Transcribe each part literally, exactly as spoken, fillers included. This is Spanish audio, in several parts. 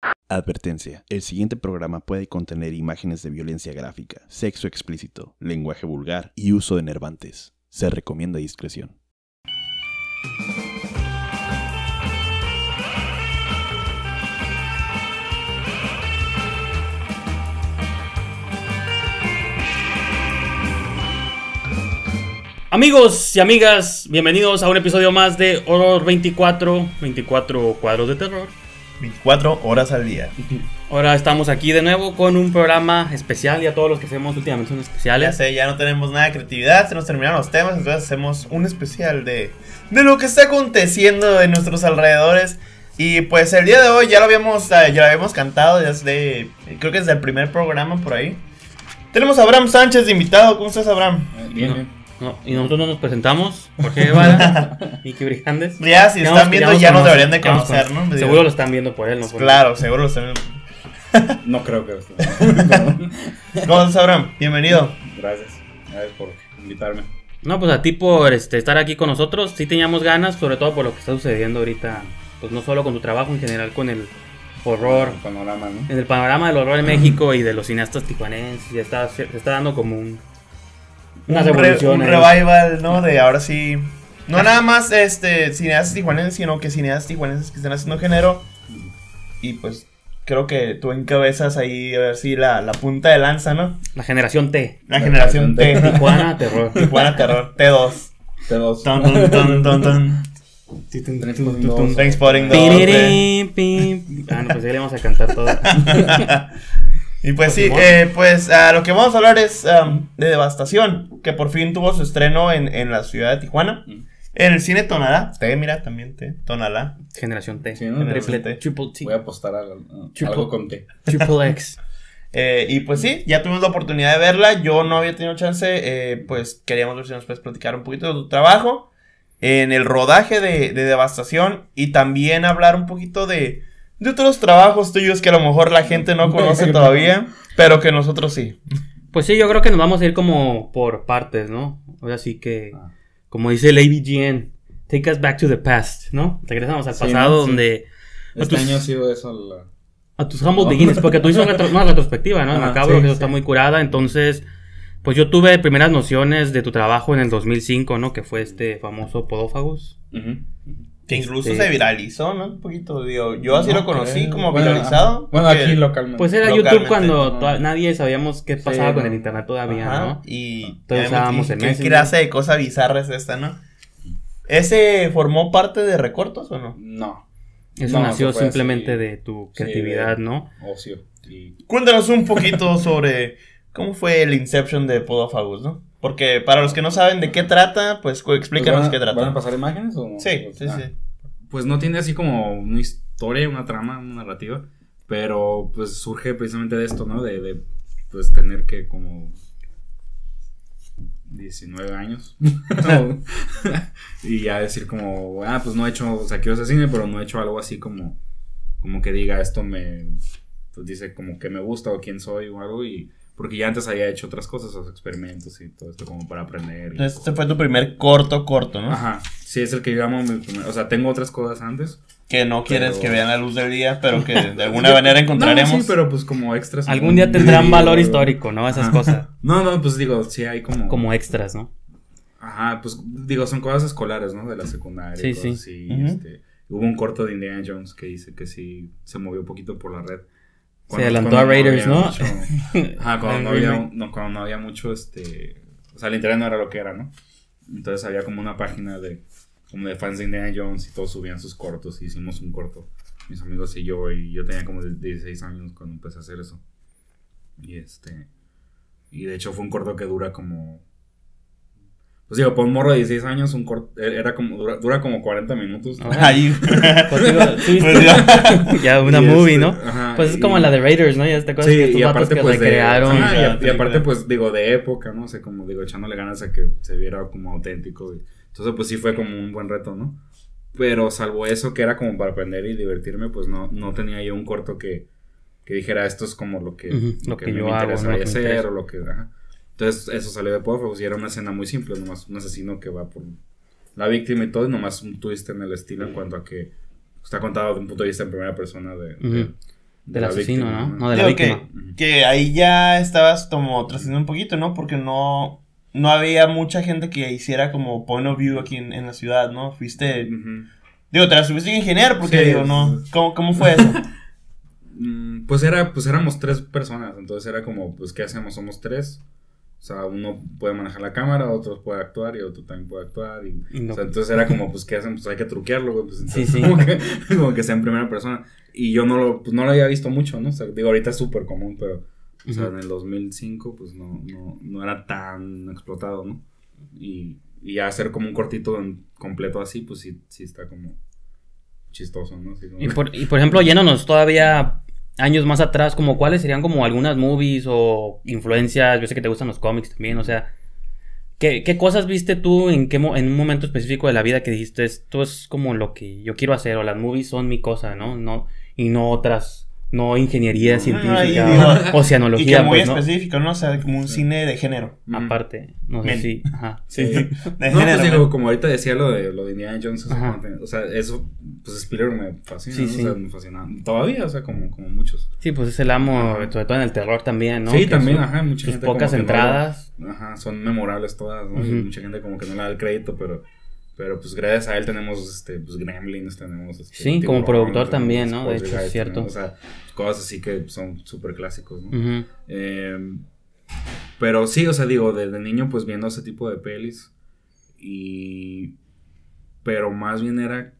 Advertencia: el siguiente programa puede contener imágenes de violencia gráfica, sexo explícito, lenguaje vulgar y uso de enervantes. Se recomienda discreción. Amigos y amigas, bienvenidos a un episodio más de Horror veinticuatro, veinticuatro cuadros de terror, veinticuatro horas al día. Ahora estamos aquí de nuevo con un programa especial. Ya todos los que hacemos últimamente son especiales. Ya sé, ya no tenemos nada de creatividad, se nos terminaron los temas, entonces hacemos un especial de, de lo que está aconteciendo en nuestros alrededores. Y pues el día de hoy ya lo habíamos, ya lo habíamos cantado desde, creo que desde el primer programa por ahí. Tenemos a Abraham Sánchez de invitado. ¿Cómo estás, Abraham? Bien, no. bien. No, y nosotros no nos presentamos. Jorge Guevara, Miki Brijandes. Ya, si están viendo, ya nos deberían de conocer, ¿no? Seguro lo están viendo por él, ¿no? Por claro, él. seguro lo están viendo. No creo que lo estén. ¿Cómo estás, Abraham? Bienvenido. Gracias, gracias por invitarme. No, pues a ti por este, estar aquí con nosotros. Sí teníamos ganas, sobre todo por lo que está sucediendo ahorita. Pues no solo con tu trabajo, en general con el horror. El panorama, ¿no? En el panorama del horror en México y de los cineastas tijuanenses. Ya está, se está dando como un... Una un, re, un ¿eh? revival, ¿no? De ahora sí. No nada más este cineastas tijuanenses, sino que cineastas tijuanenses que están haciendo género. Y pues creo que tú encabezas ahí, a ver si la, la punta de lanza, ¿no? La generación T. La, la generación T. T. Tijuana Terror. Tijuana Terror. T dos. T dos. Ton, ton, ton, ton, ton. Trainspotting dos. Ah, no, pues ahí le vamos a cantar todo. Y pues sí, eh, pues uh, lo que vamos a hablar es um, de Devastación, que por fin tuvo su estreno en, en la ciudad de Tijuana, mm. en el cine Tonalá. T, mira, también T, Tonalá. Generación T. Sí, ¿no? Generación Triple T. Triple T. Voy a apostar a, a, triple, algo con T. Triple X. eh, y pues sí, ya tuvimos la oportunidad de verla. Yo no había tenido chance, eh, pues queríamos ver si nos puedes platicar un poquito de tu trabajo en el rodaje de, de Devastación y también hablar un poquito de... de otros trabajos tuyos que a lo mejor la gente no conoce todavía, pero que nosotros sí. Pues sí, yo creo que nos vamos a ir como por partes, ¿no? Ahora sí que, como dice el A B G N, take us back to the past, ¿no? Regresamos al pasado, sí, ¿no? Donde... Este tus, año ha sido eso la... A tus humble beginnings, porque tú hiciste retro, una retrospectiva, ¿no? En Macabro, sí, que sí. está muy curada, entonces... Pues yo tuve primeras nociones de tu trabajo en el dos mil cinco, ¿no? Que fue este famoso Podófagos. Uh-huh. Que incluso este... se viralizó, ¿no? Un poquito, digo, yo así no, lo conocí okay. como bueno, viralizado. Bueno, aquí localmente. Pues era localmente, YouTube cuando no. nadie sabíamos qué pasaba sí, con no. el internet todavía, Ajá, ¿no? Y todos usábamos el ¿qué Messenger. clase de cosa bizarra es esta, no? ¿Ese formó parte de Recortos o no? No. Eso no, nació eso simplemente así, de tu creatividad, sí, de ¿no? Ocio. Y... Cuéntanos un poquito sobre cómo fue el Inception de Podófagos, ¿no? Porque para los que no saben de qué trata, pues explícanos pues van, qué trata. ¿Van a pasar imágenes o no? Sí, sí, ah. sí. Pues no tiene así como una historia, una trama, una narrativa, pero pues surge precisamente de esto, ¿no? De, de pues tener que como diecinueve años y ya decir como, ah, pues no he hecho, o sea, quiero hacer cine, pero no he hecho algo así como, como que diga esto me, pues dice como que me gusta o quién soy o algo y... Porque ya antes había hecho otras cosas, los experimentos y todo esto como para aprender. Y... Entonces este fue tu primer corto, corto, ¿no? Ajá, sí, es el que digamos mi primer... O sea, tengo otras cosas antes. Que no quieres pero... que vean la luz del día, pero que de alguna manera encontraremos. No, sí, pero pues como extras. Algún día tendrán valor histórico, ¿no? Esas Ajá. cosas. No, no, pues digo, sí hay como... Como extras, ¿no? Ajá, pues digo, son cosas escolares, ¿no? De la secundaria. Sí, sí. sí. Uh-huh. Este, hubo un corto de Indiana Jones que dice que sí se movió un poquito por la red. Cuando, se adelantó a Raiders, no ¿no? Mucho, ajá, cuando no, había, no, cuando no había mucho, este... O sea, el internet no era lo que era, ¿no? Entonces había como una página de... Como de fans de Indiana Jones y todos subían sus cortos y hicimos un corto. Mis amigos y yo, y yo tenía como dieciséis años cuando empecé a hacer eso. Y este... Y de hecho fue un corto que dura como... Pues digo, por un morro de dieciséis años, un corto, era como, dura, dura como cuarenta minutos. ¿No? Ay, pues digo, ¿sí ya una y movie, este, ¿no? Ajá, pues es y, como la de Raiders, ¿no? Ya esta cosa sí, que estos y vatos aparte, que pues, recrearon. De, ah, y, y aparte, pues, digo, de época, ¿no? O sea, como digo, echándole ganas a que se viera como auténtico. Y, entonces, pues sí fue como un buen reto, ¿no? Pero salvo eso, que era como para aprender y divertirme, pues no, no tenía yo un corto que, que dijera esto es como lo que, uh-huh, lo lo que, que me yo hago, interesaría ¿no? hacer interesa. o lo que... Ajá. Entonces eso salió de Podófagos y era una escena muy simple, nomás un asesino que va por la víctima y todo, y nomás un twist en el estilo en cuanto a que está contado de un punto de vista en primera persona de, uh-huh. de, Del asesino, víctima, ¿no? No, de la Digo víctima. que, que ahí ya estabas como trascendiendo un poquito, ¿no? Porque no, no había mucha gente que hiciera como point of view aquí en, en la ciudad, ¿no? Fuiste, Uh-huh. digo, te la subiste ingeniero porque Sí, digo, ¿no? ¿Cómo, cómo fue eso? Mm, Pues era, pues éramos tres personas, entonces era como, pues, ¿qué hacemos? Somos tres. O sea, uno puede manejar la cámara, otro puede actuar y otro también puede actuar. Y, Y no. o sea, entonces era como, pues, ¿qué hacen? Pues hay que truquearlo, güey. Pues entonces, Sí, sí. Como, que, como que sea en primera persona. Y yo no lo, pues, no lo había visto mucho, ¿no? O sea, digo, ahorita es súper común, pero, o sea, Ujú. en el dos mil cinco, pues, no, no, no era tan explotado, ¿no? Y, y ya hacer como un cortito en completo así, pues, sí, sí está como chistoso, ¿no? Sí, como- Y por, y por ejemplo, yéndonos todavía años más atrás, como cuáles serían como algunas movies o influencias, yo sé que te gustan los cómics también, o sea, ¿qué, qué cosas viste tú en qué mo- en un momento específico de la vida que dijiste, esto es como lo que yo quiero hacer, o las movies son mi cosa, ¿no? No, y no otras, no ingeniería científica Ay, o digo, oceanología, y que muy pues, ¿no? específico, ¿no? O sea, como un cine de género. Ujú. Aparte, no sé Men. si, ajá. Sí, Sí. de No, género. pues digo, men. como ahorita decía lo de, lo de Indiana Jones, o sea, Ajá. cuando te- o sea, eso, pues Spielberg me fascina, Sí, ¿no? sí. O sea, me fascina. Todavía, o sea, como, como muchos. Sí, pues es el amo, Ajá. sobre todo en el terror también, ¿no? Sí, Que también, su- ajá, mucha sus gente pocas como que no lo- entradas. Ajá, son memorables todas, ¿no? Y Ujú. mucha gente como que no le da el crédito, pero, pero pues gracias a él tenemos, este, pues Gremlins, tenemos, este, Sí, como Tiburón, productor tenemos también, ¿no? De hecho, Poltergeist, es cierto. tenemos, o sea, cosas así que son súper clásicos, ¿no? Ujú. Eh, pero sí, o sea, digo, desde niño pues viendo ese tipo de pelis y... Pero más bien era...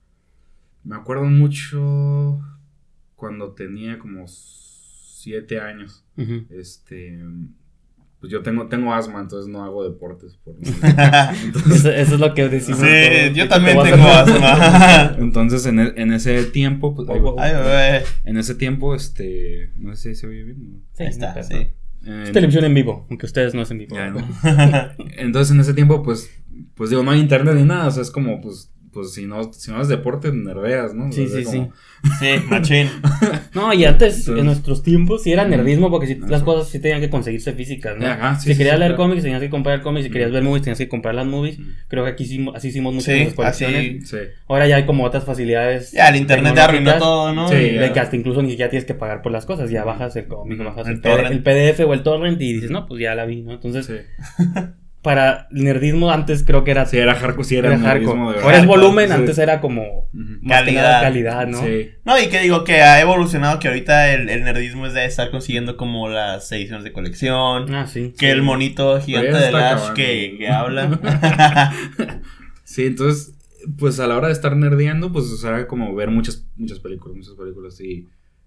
Me acuerdo mucho cuando tenía como siete años. Ujú. Este... Pues yo tengo, tengo asma, entonces no hago deportes. Por Eso, eso es lo que decimos. Sí, todos. yo ¿Qué también te voy a tengo hacer? asma. Entonces en, e- en ese tiempo... Pues, ay, güey. Ay, bebé. En ese tiempo, este... No sé si se oye bien. ¿no? Sí, Ahí está, no, sí. Eh, Es televisión en vivo, aunque ustedes no es en vivo. Ya, ¿no? Entonces en ese tiempo pues pues digo no hay internet ni nada, o sea, es como pues pues si no si no es deporte nerdeas, ¿no? Sí, O sea, sí, como- Sí, machín. No, y antes, Sí. en nuestros tiempos, sí era nerdismo porque sí, Eso. las cosas sí tenían que conseguirse físicas, ¿no? Ajá, sí, si sí, querías sí, leer claro. cómics, tenías que comprar el cómic. Si querías Mm. ver movies, tenías que comprar las movies. Mm. Creo que aquí hicimos, así hicimos muchas Sí, de las colecciones. así. Sí. Ahora ya hay como otras facilidades. Ya, el internet ya arruinó tecnológicas, todo, ¿no? Sí, Y- De ya. que hasta incluso ni siquiera tienes que pagar por las cosas. Ya bajas el cómic, Mm. bajas El el, P- torrent. el P D F o el torrent y dices, no, pues ya la vi, ¿no? Entonces, Sí. para el nerdismo antes creo que era, Sí, era hardcore, sí, era, era nerdismo hardcore. de verdad. Ahora es volumen, Sí. antes era como Ujú. más que Calidad. nada calidad, ¿no? Sí. No, y que digo que ha evolucionado, que ahorita el, el nerdismo es de estar consiguiendo como las ediciones de colección, Ah, sí. que el monito gigante Pero ya de está Lash acabando. que, que habla. Sí, entonces, pues a la hora de estar nerdeando, pues o sea, era como ver muchas, muchas películas, muchas películas y,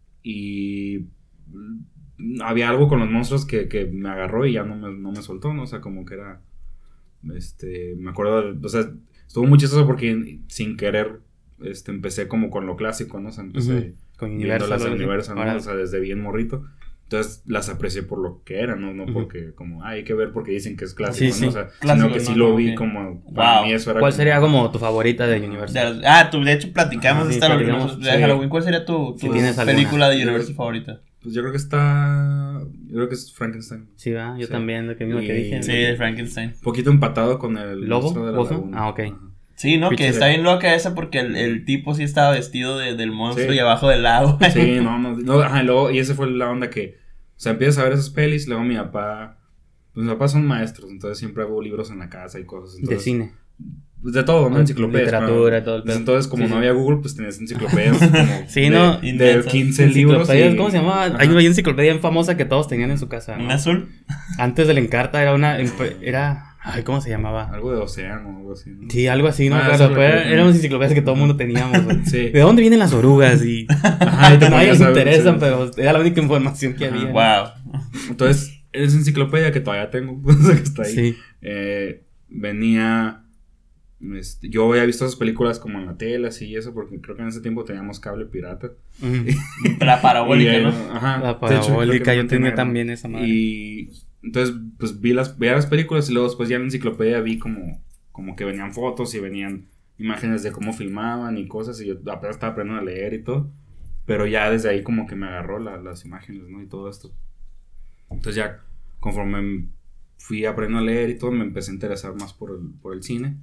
y mm, había algo con los monstruos que, que me agarró y ya no me, no me soltó, ¿no? O sea, como que era, este, me acuerdo, de- o sea, estuvo muy chistoso porque sin querer, este, empecé como con lo clásico, ¿no? O sea, empecé Ujú. Con viendo las de Universal. Universal, ¿no? Ahora- O sea, desde bien morrito. Entonces las aprecié por lo que eran, ¿no? No Ujú. porque como, ah, hay que ver porque dicen que es clásico, Sí, ¿no? sí. O sea, Clásico, sino que sí no, lo no, vi ok. como, para Wow. mí eso era ¿Cuál como- sería como tu favorita de Universal? De- ah, tú, de hecho platicamos Ah, sí, esta platicamos, nosotros de sí. Halloween. ¿Cuál sería tu, tu Si tienes alguna. película de Yo- Universal favorita? Pues yo creo que está, yo creo que es Frankenstein. Sí, va, yo Sí. también, lo que mismo que Y- dije. Sí, de Frankenstein. Un poquito empatado con el ¿Lobo? monstruo de la ¿Oso? laguna. Ah, ok. Ajá. Sí, ¿no? Que Pinche está de- bien loca esa porque el, el tipo sí estaba vestido de, del monstruo Sí. y abajo del agua. Sí, no, no, no, ajá, y luego, y esa fue la onda que, o sea, empiezas a ver esas pelis, luego mi papá, pues mis papás son maestros, entonces siempre hago libros en la casa y cosas. Entonces, De cine. pues de todo, ¿no? Enciclopedias. Literatura, pero- todo el pues pedo. entonces, como Sí, no sí. había Google, pues tenías enciclopedias como Sí, de, ¿no? de Inmensas. quince libros. Enciclopedias, y- ¿cómo se llamaba? Ajá. Hay una enciclopedia bien famosa que todos tenían en su casa, ¿no? ¿Un azul? Antes del Encarta era una... Era... Ay, ¿cómo se llamaba? Algo de océano, algo así, ¿no? Sí, algo así, ¿no? Ah, Claro, eso es lo pero que era- tenía. eran unas enciclopedias que todo el mundo teníamos, güey. Sí. ¿De dónde vienen las orugas? Y... Ajá, y te a nadie ponías le a ver, interesan, sí. pero era la única información que Ajá. había. Wow. Entonces, esa enciclopedia que todavía tengo, o sea, que está ahí, Sí. eh, venía... Este, yo había visto esas películas como en la tele, así y eso, porque creo que en ese tiempo teníamos cable pirata. Ujú. La parabólica, Y, eh, ¿no? Ajá. La De hecho, creo que parabólica, yo no tenía nada. también esa madre. Y entonces, pues vi las, veía las películas y luego después ya en la enciclopedia vi como, como que venían fotos y venían imágenes de cómo filmaban y cosas y yo apenas estaba aprendiendo a leer y todo. Pero ya desde ahí como que me agarró la- las imágenes, ¿no? Y todo esto. Entonces ya conforme fui aprendiendo a leer y todo, me empecé a interesar más por el, por el cine.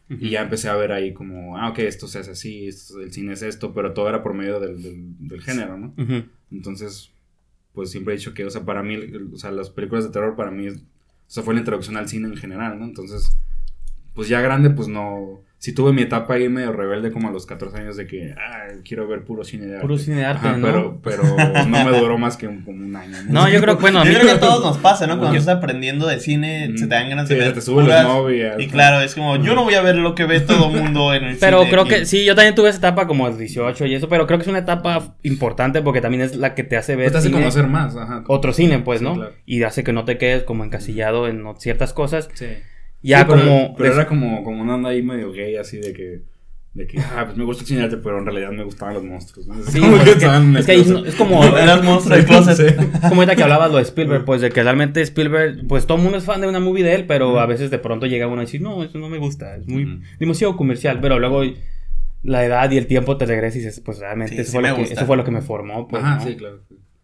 Uh-huh. Y ya empecé a ver ahí como, ah, ok, esto se hace así, esto, el cine es esto, pero todo era por medio del, del, del género, ¿no? Uh-huh. Entonces, pues siempre he dicho que, o sea, para mí, o sea, las películas de terror para mí, o sea, fue la introducción al cine en general, ¿no? Entonces, pues ya grande, pues no... Sí tuve mi etapa ahí medio rebelde como a los catorce años de que, ah, quiero ver puro cine de arte. Puro cine de arte, Ajá, ¿no? Pero, pero no me duró más que un, como un año. No, no yo creo que, bueno, a mí yo creo que a todos nos pasa, ¿no? Cuando estás aprendiendo de cine, mm. se te dan ganas de sí, ver te suben los móviles. Y claro, es como, yo no voy a ver lo que ve todo el mundo en el pero cine. Pero creo que, sí, yo también tuve esa etapa como a los dieciocho y eso, pero creo que es una etapa importante porque también es la que te hace ver pues te hace cine, conocer más, ajá. Otro cine, pues, ¿no? Sí, claro. Y hace que no te quedes como encasillado en ciertas cosas. Sí. Ya sí, pero, como... Pero era como, como una onda ahí medio gay, así de que... De que, ah, pues me gusta el cine de arte, pero en realidad me gustaban los monstruos, ¿no? Sí, como que, es, que, es que ahí no, es como... Eras monstruo de closet. Sí. Como ahorita que hablabas lo de Spielberg, pues de que realmente Spielberg... Pues todo el mundo es fan de una movie de él, pero uh-huh. a veces de pronto llega uno a decir, no, eso no me gusta, es muy uh-huh. demasiado comercial, pero luego la edad y el tiempo te regresa y dices, pues realmente sí, eso, sí fue lo que, eso fue lo que me formó, pues, Ajá, ¿no? sí, claro.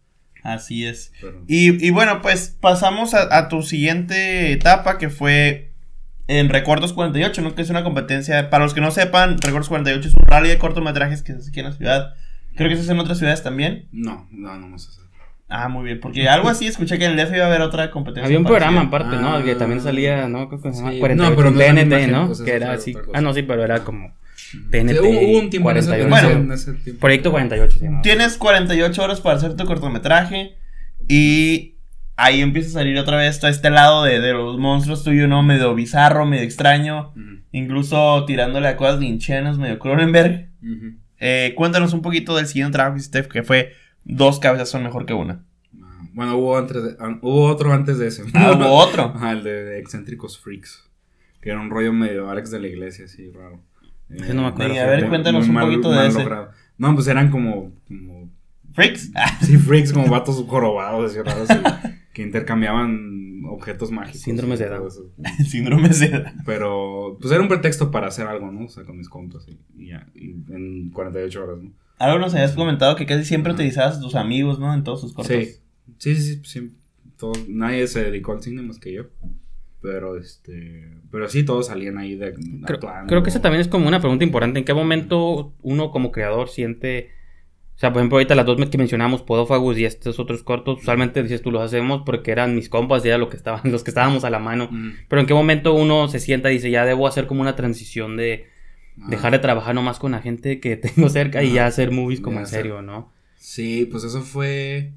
Así es. Pero... Y, y bueno, pues pasamos a, a tu siguiente etapa, que fue... En Recuerdos cuarenta y ocho, ¿no? Que es una competencia, para los que no sepan, Recuerdos cuarenta y ocho es un rally de cortometrajes que se hace aquí en la ciudad. Creo que se hace en otras ciudades también. No, no, no más hacer. Ah, muy bien, porque algo así escuché que en el D F iba a haber otra competencia. Había un parecida. programa aparte, ah, ¿no? Que también salía, ¿no? Creo que se llama sí, cuarenta y ocho, no, pero no T N T, imagen, ¿no? pues que era así. Ah, no, sí, pero era como T N T. Sí, hubo un tiempo cuarenta y ocho. en ese, Bueno, en ese tiempo. Proyecto cuarenta y ocho se llama. Tienes cuarenta y ocho horas para hacer tu cortometraje y... Ahí empieza a salir otra vez todo este lado de, de los monstruos tuyo, ¿no? Medio bizarro, medio extraño. Uh-huh. Incluso tirándole a cosas linchenas, medio Cronenberg. Uh-huh. Eh, cuéntanos un poquito del siguiente trabajo que hiciste, que fue Dos cabezas son mejor que una. Bueno, hubo, antes de, uh, hubo otro antes de ese. Ah, hubo otro. Ajá, el de, de Excéntricos Freaks. Que era un rollo medio Alex de la Iglesia, así raro. Eh, no me acuerdo. Y a ver, cuéntanos un mal, poquito mal de ese. Logrado. No, pues eran como... como ¿Freaks? Sí, freaks, como vatos jorobados, así raros. Y, que intercambiaban objetos mágicos. Síndromes de Down. Síndromes de Down. Pero, pues era un pretexto para hacer algo, ¿no? O sea, con mis compas y, y ya. Y en cuarenta y ocho horas, ¿no? Algo nos habías comentado que casi siempre uh-huh. utilizabas a tus amigos, ¿no? En todos sus cortos. Sí, sí, sí. sí todo, nadie se dedicó al cine más que yo. Pero, este... Pero sí, todos salían ahí de creo, actuando. Creo que esa también es como una pregunta importante. ¿En qué momento uno como creador siente... O sea, por ejemplo, ahorita las dos que mencionamos, Podófagos y estos otros cortos, usualmente dices tú los hacemos porque eran mis compas y era lo que estaban, los que estábamos a la mano. Mm. Pero ¿en qué momento uno se sienta y dice, ya debo hacer como una transición de ah. dejar de trabajar nomás con la gente que tengo cerca ah. y ya hacer movies como ya en serio, ¿no? Sí, pues eso fue...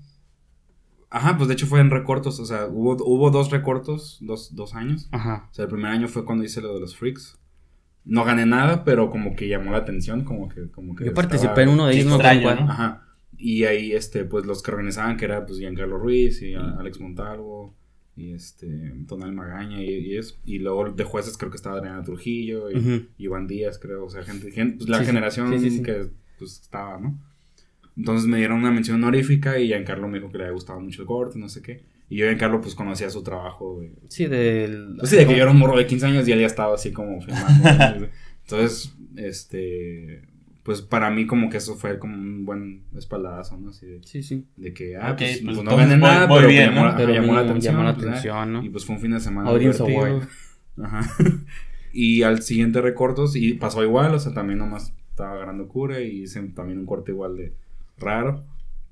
Ajá, pues de hecho fue en recortos, o sea, hubo, hubo dos recortos, dos, dos años. Ajá. O sea, el primer año fue cuando hice lo de los Freaks. No gané nada, pero como que llamó la atención, como que... Como que yo participé en uno de ellos, extraño, ¿no? Ajá. Y ahí, este, pues, los que organizaban, que era, pues, Giancarlo Ruiz y mm. Alex Montalvo y, este, Tonal Magaña y, y eso. Y luego de jueces creo que estaba Adriana Trujillo y uh-huh. Iván Díaz, creo. O sea, gente, gente pues, la sí, generación sí, sí, sí. que, pues, estaba, ¿no? Entonces me dieron una mención honorífica y Giancarlo me dijo que le había gustado mucho el corte, no sé qué. Y yo, Giancarlo, pues, conocía su trabajo. De, sí, del... Pues sí, de que yo era un morro de quince años y él ya estaba así como filmando. Entonces, este... Pues, para mí, como que eso fue como un buen espaldadazo, ¿no? Así de... Sí, sí. De que, ah, okay, pues, pues, pues no gané nada, muy pero, bien, llamó, ¿no? pero llamó, la atención, llamó la atención, atención, ¿no? Y, pues, fue un fin de semana Audience divertido. Ajá. Y al siguiente recortos, y pasó igual, o sea, también nomás estaba agarrando cura y hice también un corte igual de raro.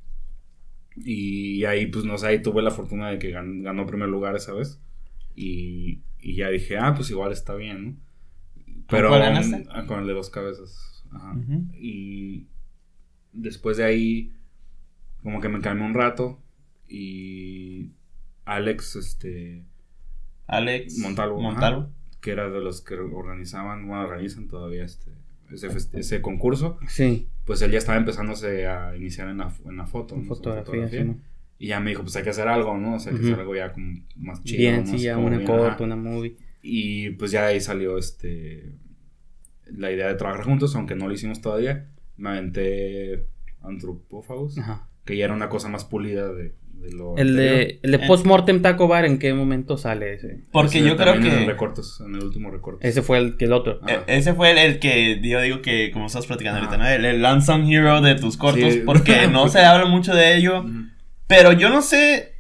Y ahí, pues, no sé, ahí tuve la fortuna de que gan- ganó primer lugar esa vez. Y, y ya dije, ah, pues igual está bien, ¿no? Pero ¿Cuál ganaste? Um, con el de dos cabezas. Ajá. Uh-huh. Y después de ahí, como que me calmé un rato. Y Alex, este... Alex Montalvo. Montalvo. Ajá, que era de los que organizaban, bueno, organizan todavía este ese, fest- ese concurso. Sí. Pues él ya estaba empezándose a iniciar en la, en la foto. En ¿no? fotografía, fotografía. Sí, ¿no? Y ya me dijo, pues hay que hacer algo, ¿no? O sea, hay que uh-huh. hacer algo ya como más chido. Bien, más sí, ya como una bien, corto, ajá. una movie. Y pues ya ahí salió este la idea de trabajar juntos, aunque no lo hicimos todavía. Me aventé Antropófagos, Ajá. que ya era una cosa más pulida de, de lo El anterior. de, el de Postmortem Taco Bar, ¿en qué momento sale ese? Porque Ese yo creo también que... en el recortes, en el último recorte. Ese fue el que el otro. E- ese fue el, el que yo digo que, como estás platicando ahorita, ¿no? El, el unsung hero de tus cortos, Sí. porque no se habla mucho de ello. Uh-huh. Pero yo no sé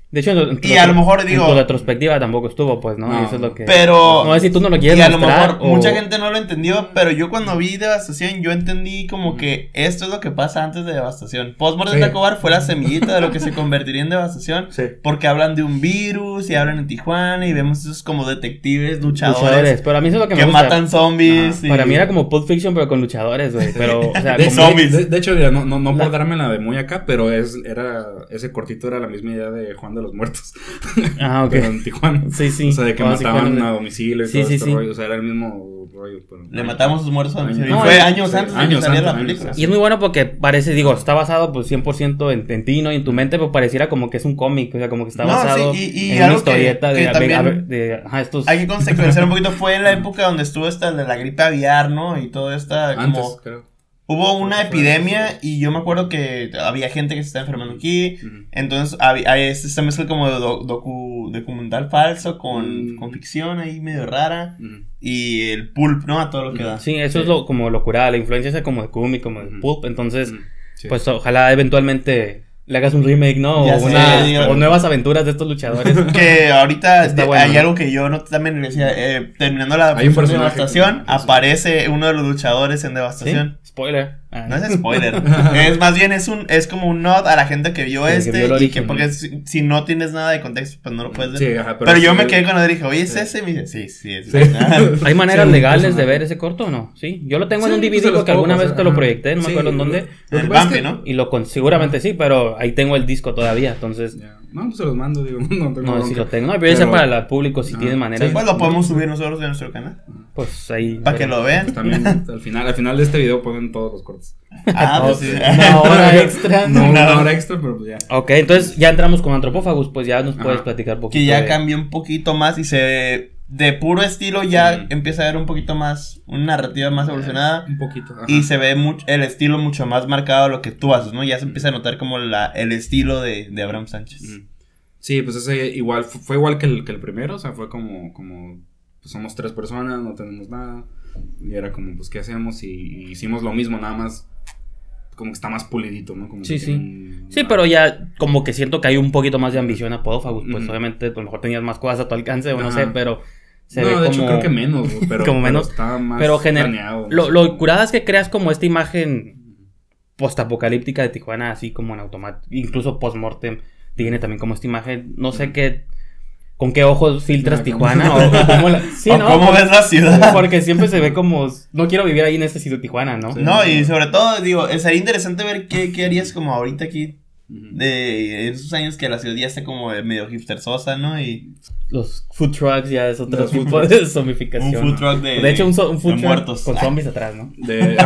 De hecho, en tu, y a lo mejor digo... En tu retrospectiva tampoco estuvo, pues, ¿no? No, y eso es lo que... Pero... No, es si tú no lo quieres y a lo mostrar, mejor o... mucha gente no lo entendió, pero yo cuando vi Devastación, yo entendí como Mm. que esto es lo que pasa antes de Devastación. Postmortem Sí. Taco Bar fue la semillita de lo que se convertiría en Devastación. Sí. Porque hablan de un virus y hablan en Tijuana y vemos esos como detectives, luchadores, luchadores. Pero a mí eso es lo que, que, me gusta. matan zombies. y... Para mí era como Pulp Fiction, pero con luchadores, güey. Pero, o sea, De como... zombies. De, de hecho, mira, no, no, no La- por darme la de muy acá, pero es, era, ese cortito era la misma idea de Juan de los Muertos. Ah, ok. Pero en Tijuana. Sí, sí. O sea, de que Oh, sí, mataban Juan, a domicilio y Sí, todo sí, este sí. rollo. O sea, era el mismo rollo. Pero... Le matamos a sus muertos a Años. domicilio. No, y fue es- años sí, antes de años que saliera antes, la años película. antes. Y es muy bueno porque parece, digo, está basado pues cien por ciento en, en ti, ¿no? Y en tu mente, pero pareciera como que es un cómic, o sea, como que está No, basado sí, y- y en una algo que- historieta que de, también de, de, de- ajá, estos... Hay que contextualizar un poquito. Fue en la época donde estuvo esta de la gripe aviar, ¿no? Y todo esta Antes, como... creo. Hubo una Creo que fue epidemia antes. y yo me acuerdo que había gente que se estaba enfermando aquí. Ujú. Entonces había, hay esta mezcla como de do- docu, documental falso con, Mm. con ficción ahí medio rara. Ujú. Y el pulp, ¿no? A todo lo que da. Sí, eso Sí. es lo, como lo curada, la influencia esa como de Kumi, como de Ujú. Pulp, entonces, Ujú. Sí. pues ojalá eventualmente le hagas un remake, ¿no? Ya O, sé, una- digo- o nuevas aventuras de estos luchadores. Que ahorita Está de- bueno, hay ¿no? algo que yo no también decía. Eh, terminando la Hay un función de personaje Devastación, que- aparece uno de los luchadores en ¿Sí? Devastación. Spoiler. Ah. No es spoiler. es más bien es un es como un nod a la gente que vio Sí, que este vio el y origen, que ¿no? porque si, si no tienes nada de contexto pues no lo puedes ver. Sí, ajá, pero, yo sí, me quedé cuando le dije, "Oye, ¿es Sí. ese?" Y me dice, "Sí, sí, es." Sí. ¿Hay maneras Sí, un legales de personaje. ver ese corto o no? Sí, yo lo tengo Sí, en un D V pues D se los porque puedo alguna vez pasar, te lo ajá. proyecté, no me Sí, acuerdo en dónde. En Lo el que pasa es Bambi, que- ¿no? Y lo con, seguramente sí, pero ahí tengo el disco todavía, entonces Ya. No, pues se los mando, digo. No, tengo no sé si bronca. lo tengo. No, pero ya sea Pero- para el público si Ah, tiene maneras. sí, Pues lo podemos subir nosotros de nuestro canal Pues ahí. para que lo vean. Pues también al final, al final de este video ponen todos los cortes. Ah, pues sí. Una hora extra. No, No. una hora extra, pero pues ya. Ok, entonces ya entramos con Antropófagos, pues ya nos Ajá. puedes platicar un poquito. Que ya de- cambió un poquito más y se de puro estilo ya Mm. empieza a ver un poquito más una narrativa más evolucionada. Un poquito. ajá. Y se ve mucho, el estilo mucho más marcado a lo que tú haces, ¿no? Ya se empieza a notar como la, el estilo de, de Abraham Sánchez. Ujú. Sí, pues ese igual, fu- fue igual que el, que el primero, o sea, fue como, como, pues somos tres personas, no tenemos nada, y era como, pues, ¿qué hacemos? Y, y hicimos lo mismo, nada más, como que está más pulidito, ¿no? Como Sí, que sí. tiene un- Sí, pero ya como que siento que hay un poquito más de ambición a Podófagos. Pues Ujú. obviamente a lo mejor tenías más cosas a tu alcance o no Ajá. sé, pero se no, ve de como... hecho creo que menos, güey, pero, como pero menos, está más pero gener- planeado. no Lo, sé. lo curada es que creas como esta imagen postapocalíptica de Tijuana, así como en automático. Incluso postmortem tiene también como esta imagen. No sé qué... ¿Con qué ojos filtras Ah, Tijuana? ¿cómo? O, cómo la- sí, ¿O ¿no? cómo ves la ciudad? Porque siempre se ve como... No quiero vivir ahí en este sitio Tijuana, ¿no? Sí. No, y sobre todo, digo, eh, sería interesante ver qué, qué harías como ahorita aquí, Ujú. de esos años que la ciudad ya está como medio hipster sosa, ¿no? Y Los food trucks ya es otro Los food tipo de zombificación. un food truck de, De hecho, un, so- un food de truck muertos. con zombies atrás, ¿no? De...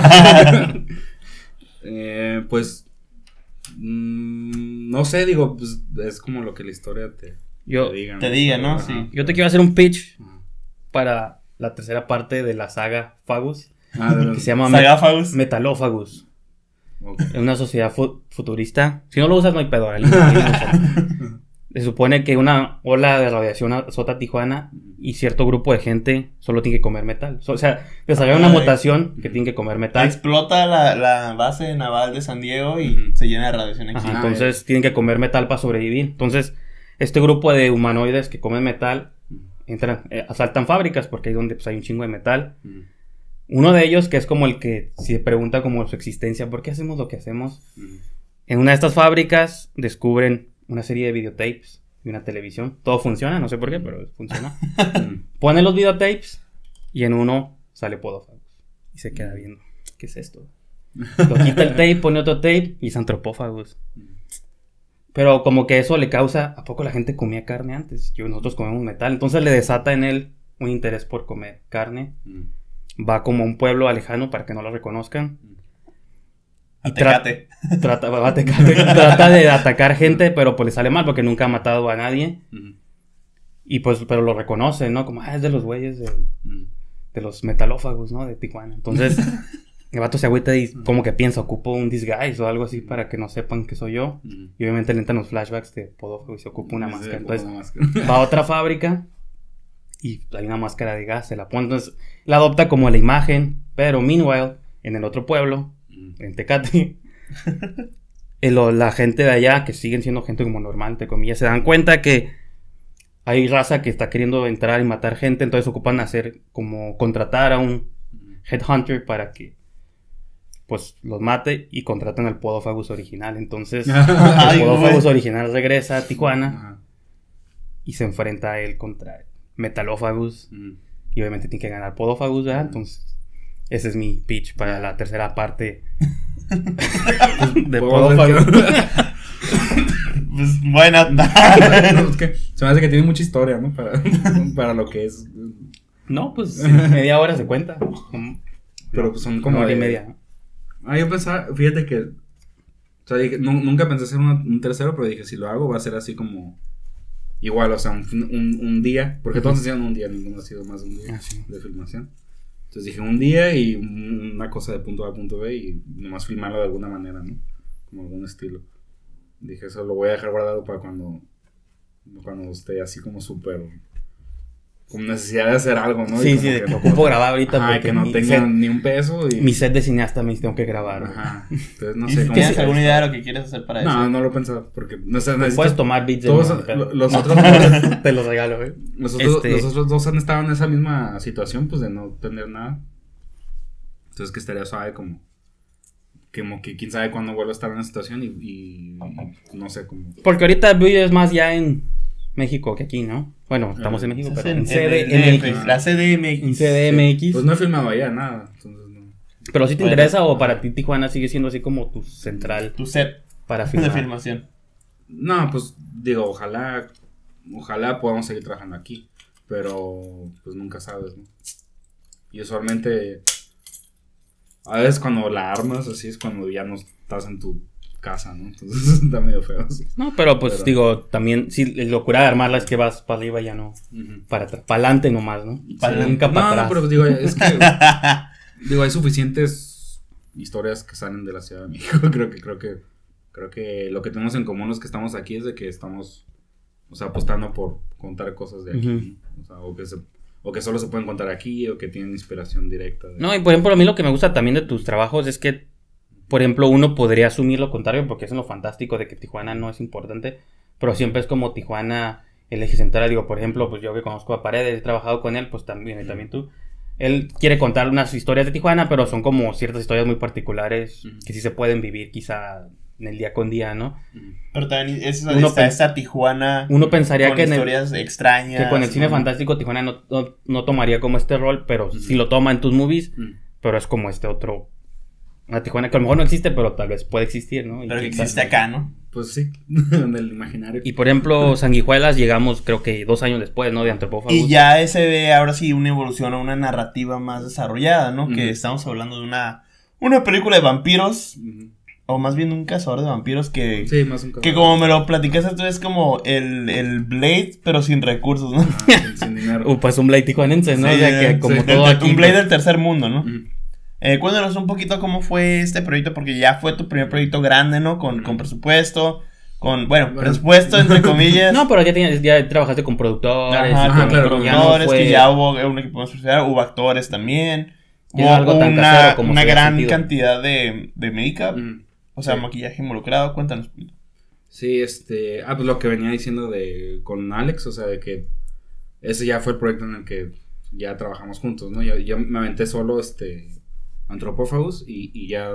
eh, pues... mm, no sé, digo, pues es como lo que la historia te, Yo, te diga. te diga, ¿no? Ajá. Sí. yo te quiero hacer un pitch Ajá. para la tercera parte de la saga Fagus, Ah, de que verdad. se llama Met- Sagáfagos. Metalófagus. Ok. En una sociedad fu- futurista. Si no lo usas, no hay pedo. ahí- ahí lo usas. Se supone que una ola de radiación azota Tijuana y cierto grupo de gente solo tiene que comer metal. So- o sea, desarrolla una Ay. mutación que tiene que comer metal. Explota la, la base naval de San Diego y Ujú. se llena de radiación aquí. Ajá, Ah, entonces tienen que comer metal para sobrevivir. Entonces, este grupo de humanoides que comen metal entran, eh, asaltan fábricas porque ahí donde pues, hay un chingo de metal. Ujú. Uno de ellos, que es como el que se pregunta como su existencia, ¿por qué hacemos lo que hacemos? Ujú. En una de estas fábricas descubren una serie de videotapes y una televisión. Todo funciona, no sé por qué, pero funciona. Ujú. Pone los videotapes y en uno sale Podófagos. Y se queda viendo, ¿qué es esto? Lo quita el tape, pone otro tape y es Antropófagos. Pero como que eso le causa, ¿a poco la gente comía carne antes? Yo, nosotros comemos metal. Entonces le desata en él un interés por comer carne. Ujú. Va como a un pueblo alejano para que no lo reconozcan. A Y tra- Tecate. Trata, va a Tecate. Trata de atacar gente, pero pues le sale mal porque nunca ha matado a nadie. Ujú. Y pues, pero lo reconoce, ¿no? Como, ah, es de los güeyes de, Ujú. de los metalófagos, ¿no? De Tijuana. Entonces, el vato se agüita y como que piensa, ocupo un disguise o algo así para que no sepan que soy yo. Ujú. Y obviamente le entran los flashbacks de Podófago y se ocupa una Sí, máscara. ocupa Entonces, una máscara. va a otra fábrica y hay una máscara de gas, se la pone. Entonces, la adopta como la imagen, pero meanwhile, en el otro pueblo, Ujú. en Tecate, el, la gente de allá, que siguen siendo gente como normal, entre comillas, se dan cuenta que hay raza que está queriendo entrar y matar gente, entonces ocupan hacer como contratar a un headhunter para que pues los mate y contratan al Podófagus original. Entonces el Podófagus original regresa a Tijuana Ajá. y se enfrenta a él contra Metalófagus uh-huh. y obviamente tiene que ganar Podófagus, ¿verdad? Uh-huh. Entonces ese es mi pitch para la tercera parte de Podófagus. Pues bueno, no, es que se me hace que tiene mucha historia, ¿no? Para, para lo que es. No, pues media hora se cuenta. Pero pues son como una hora de... y media. Ah, yo pensaba, fíjate que, o sea, dije, no, nunca pensé hacer una, un tercero, pero dije, si lo hago va a ser así como, igual, o sea, un, un, un día, porque todos hicieron un día, ninguno ha sido más de un día ah, sí. de filmación. Entonces dije, un día y un, una cosa de punto A a punto B y nomás filmarlo de alguna manera, ¿no? Como algún estilo. Dije, eso lo voy a dejar guardado para cuando, cuando esté así como súper... con necesidad de hacer algo, ¿no? Sí, sí, de que ocupo grabar ahorita ajá, porque que no tengan ni un peso y... Mi set de cineasta me tengo que grabar. Ajá. Entonces no sé cómo... ¿Tienes alguna idea de lo que quieres hacer para no, eso? No, no lo he pensado porque... No sé, necesito... Puedes tomar beats de todos mi, los, los no. otros... Te los regalo, güey. Los otros, este... los otros dos han estado en esa misma situación, pues, de no tener nada. Entonces que estaría suave como... Como que quién sabe cuándo vuelvo a estar en una situación y... y, y no sé cómo... Porque ahorita vives más ya en... México que aquí, ¿no? Bueno, estamos en México, pero en C D M X. La C D M X. En C D M X. Pues no he filmado allá nada, entonces no. Pero si te bueno, interesa o para ti Tijuana sigue siendo así como tu central. Tu set para filmar. De filmación. No, pues digo, ojalá, ojalá podamos seguir trabajando aquí, pero pues nunca sabes, ¿no? Y usualmente, a veces cuando la armas así es cuando ya no estás en tu casa, ¿no? Entonces está medio feo. No, pero pues pero... digo, también, si la locura de armarla es que vas para arriba ya no, uh-huh. para atrás, para adelante nomás, ¿no? Para sí. nunca para no, atrás. No, pero digo, es que, digo, hay suficientes historias que salen de la Ciudad de México, creo que, creo que, creo que lo que tenemos en común los que estamos aquí es de que estamos, o sea, apostando por contar cosas de aquí, uh-huh. o sea, o que se... O que solo se pueden contar aquí, o que tienen inspiración directa. De... No, y por ejemplo, a mí lo que me gusta también de tus trabajos es que, por ejemplo, uno podría asumir lo contrario, porque es lo fantástico de que Tijuana no es importante, pero siempre es como Tijuana el eje central. Digo, por ejemplo, pues yo que conozco a Paredes, he trabajado con él, pues también, y también tú. Él quiere contar unas historias de Tijuana, pero son como ciertas historias muy particulares, uh-huh. que sí se pueden vivir quizá en el día con día, ¿no? Pero también es uno está esta Tijuana uno pensaría con que historias en el, extrañas, que con el ¿no? cine fantástico Tijuana no, no, no tomaría como este rol, pero uh-huh. sí lo toma en tus movies, uh-huh. pero es como este otro, una Tijuana que a lo mejor no existe, pero tal vez puede existir, ¿no? Y pero que existe acá, ¿no? Pues sí, en el imaginario. Y por ejemplo, Sanguijuelas llegamos creo que dos años después, ¿no? De Antropófagos. Y ya ese ve ahora sí una evolución a una narrativa más desarrollada, ¿no? Uh-huh. Que estamos hablando de una, una película de vampiros... Uh-huh. O más bien un cazador de vampiros que... Sí, más un cazador. Que como me lo platicaste tú es como el, el Blade, pero sin recursos, ¿no? Ah, sin, sin dinero. uh, pues un Blade tijuanense, ¿no? Sí, o sea, que como sí, todo el, aquí... Un Blade del tercer mundo, ¿no? Uh-huh. Eh, cuéntanos un poquito cómo fue este proyecto, porque ya fue tu primer proyecto grande, ¿no? Con, uh-huh. con presupuesto, con, bueno, bueno, presupuesto entre comillas. No, pero ya, tenías, ya trabajaste con productores. Ajá, Ajá, con claro, productores, no fue... que ya hubo un equipo más profesional, hubo actores también. Hubo algo tan una, casero como una gran sentido. cantidad de, de make-up. Uh-huh. O sea, sí. maquillaje involucrado, cuéntanos. Sí, este... Ah, pues lo que venía diciendo de... Con Alex, o sea, de que... Ese ya fue el proyecto en el que ya trabajamos juntos, ¿no? Yo, yo me aventé solo, este... Antropófagos y, y ya...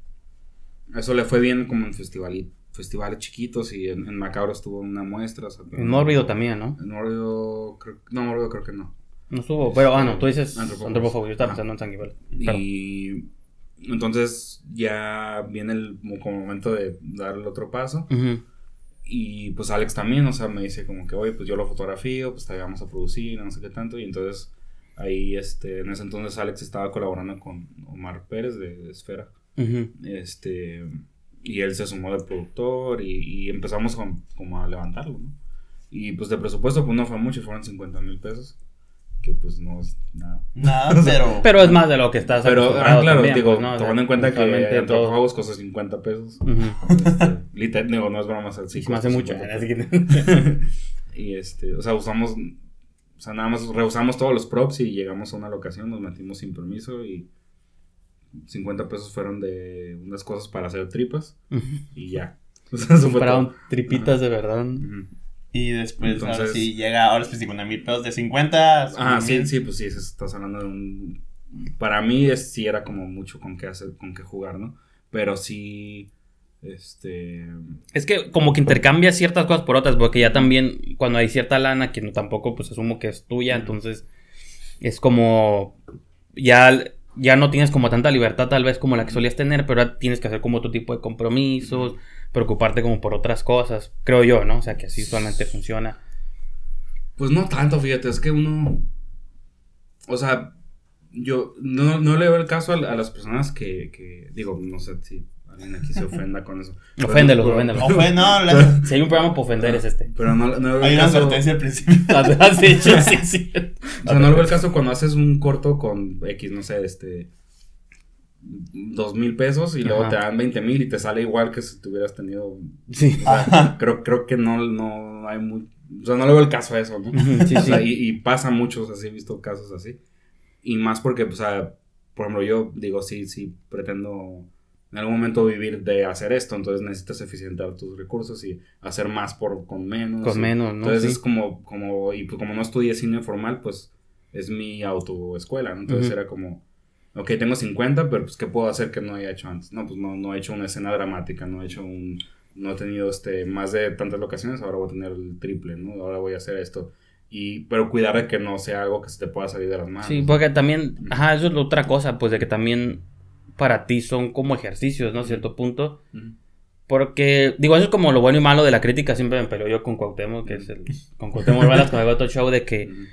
Eso le fue bien como en festival, festivales chiquitos y en, en Macabro estuvo en una muestra. O sea, en Mórbido también, ¿no? En Mórbido... Creo, no, Mórbido creo que no. No estuvo, pero... Ah, no, tú dices Antropófagos. Antropófagos, yo estaba pensando en Sanguijuela. Y... Entonces ya viene el como momento de dar el otro paso. Uh-huh. Y pues Alex también, o sea, me dice como que, oye, pues yo lo fotografío, pues te vamos a producir, no sé qué tanto. Y entonces ahí, este, en ese entonces Alex estaba colaborando con Omar Pérez de, de Esfera. Uh-huh. Este, y él se sumó de productor y, y empezamos con, como a levantarlo, ¿no? Y pues de presupuesto pues no fue mucho, fueron cincuenta mil pesos. Que pues no es nada. Nada, pero... pero es más de lo que estás Pero, ah, claro, también, digo, pues, ¿no? O sea, tomando en cuenta que Antropófagos todo... costó cincuenta pesos. Uh-huh. Este, literal, digo, no es broma, o sea, sí, sí me hace mucho. Así que... Y este, o sea, usamos, o sea, nada más rehusamos todos los props y llegamos a una locación, nos metimos sin permiso y cincuenta pesos fueron de unas cosas para hacer tripas. Uh-huh. Y ya. O sea, eso fue compraron todo. tripitas Ajá. de verdad. Uh-huh. Y después, Entonces, ahora sí, llega ahora sí cincuenta mil pesos de cincuenta. Ah, sí, sí, pues sí, estás hablando de un... Para mí es, sí era como mucho con qué hacer, con qué jugar, ¿no? Pero sí, este... Es que como que intercambia ciertas cosas por otras, porque ya también cuando hay cierta lana, que no tampoco pues asumo que es tuya, entonces es como... Ya, ya no tienes como tanta libertad tal vez como la que solías tener, pero ahora tienes que hacer como otro tipo de compromisos, preocuparte como por otras cosas, creo yo, ¿no? O sea, que así usualmente funciona. Pues no tanto, fíjate, es que uno... O sea... Yo no, no le veo el caso a, a las personas que, que... Digo, no sé si alguien aquí se ofenda con eso. Oféndelos, pero, oféndelos. Ofe- no, la- Si hay un programa para ofender es este. Pero no, no le veo hay el una caso... advertencia al principio. Has dicho, sí, sí. O sea, no le veo el caso cuando haces un corto con X, no sé, este... Dos mil pesos y luego Ajá. te dan veinte mil y te sale igual que si tuvieras tenido... Sí. O sea, creo, creo que no, no hay muy... O sea, no le veo el caso a eso, ¿no? Sí, O sea, sí. y, y pasa mucho, o sea, sí he visto casos así. Y más porque, pues, o sea, por ejemplo, yo digo, sí, sí, pretendo en algún momento vivir de hacer esto, entonces necesitas eficientar tus recursos y hacer más por con menos. Con y, menos, ¿no? Entonces Sí. es como, como, y pues como no estudié cine formal, pues es mi autoescuela, ¿no? Entonces Uh-huh. era como, ok, tengo cincuenta, pero pues, ¿qué puedo hacer que no haya hecho antes? No, pues no, no he hecho una escena dramática, no he hecho un, no he tenido este, más de tantas locaciones, ahora voy a tener el triple, ¿no? Ahora voy a hacer esto. Y, pero cuidar de que no sea algo que se te pueda salir de las manos. Sí, porque también, ajá, eso es la otra cosa, pues de que también para ti son como ejercicios, ¿no? A cierto punto. Uh-huh. Porque, digo, eso es como lo bueno y malo de la crítica, siempre me peleo yo con Cuauhtémoc, que es el, con Cuauhtémoc Ruelas, con el otro show, de que, Uh-huh.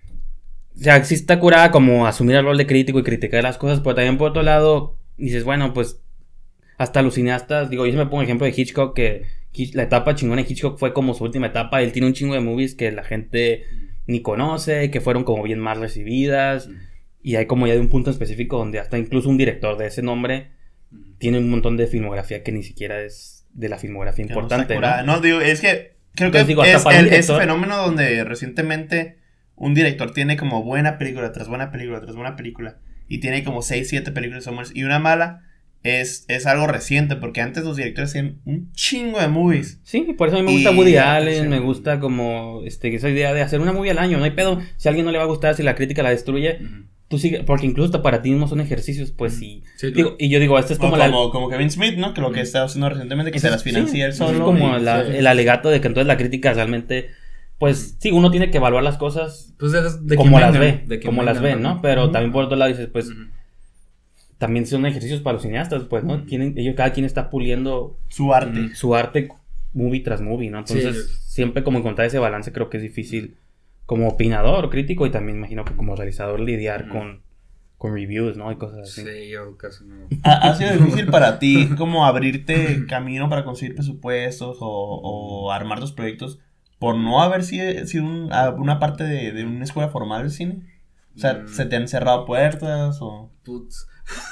o sea, sí está curada como asumir el rol de crítico y criticar las cosas, pero también por otro lado, dices, bueno, pues, hasta los cineastas, digo, yo siempre pongo el ejemplo de Hitchcock, que Hitch- la etapa chingona de Hitchcock fue como su última etapa, él tiene un chingo de movies que la gente ni conoce, que fueron como bien mal recibidas, Uh-huh. y hay como ya de un punto específico donde hasta incluso un director de ese nombre Uh-huh. tiene un montón de filmografía que ni siquiera es de la filmografía Que no importante, está curada. ¿no? No, digo, es que creo Entonces, que digo, hasta es para un el- ese director- fenómeno donde recientemente un director tiene como buena película tras buena película tras buena película y tiene como seis, siete películas somos y una mala, es, es algo reciente porque antes los directores hacían un chingo de movies. Sí, por eso a mí me gusta Y- Woody Allen, sí. me gusta como este esa idea de hacer una movie al año, no hay pedo, si a alguien no le va a gustar, si la crítica la destruye, Uh-huh. tú sigue, porque incluso hasta para ti mismo son ejercicios, pues sí. Sí, Digo, y yo digo, esto es Como, como, la como, como Kevin Smith, ¿no? Que lo que está haciendo recientemente, que Ese se es- las financia él sí, solo. es como y- la- sí. el alegato de que entonces la crítica realmente, pues sí, uno tiene que evaluar las cosas Pues de, de como quien las vengan, ve, de quien como las vengan, ven, ¿no? ¿no? Pero Ujú. también por otro lado dices, pues Ujú. también son ejercicios para los cineastas, pues, ¿no? Tienen, ellos, cada quien está puliendo Su arte. su arte movie tras movie, ¿no? Entonces, Sí. siempre como encontrar ese balance creo que es difícil como opinador, crítico y también imagino que como realizador lidiar Ujú. con, con reviews, ¿no? Y cosas así. Sí, yo casi no. ¿Ha, ha sido difícil para ti como abrirte camino para conseguir presupuestos o, o armar tus proyectos por no haber sido, sido un- a- una parte de, de una escuela formal del cine? O sea, Mm. ¿se te han cerrado puertas o...? Putz.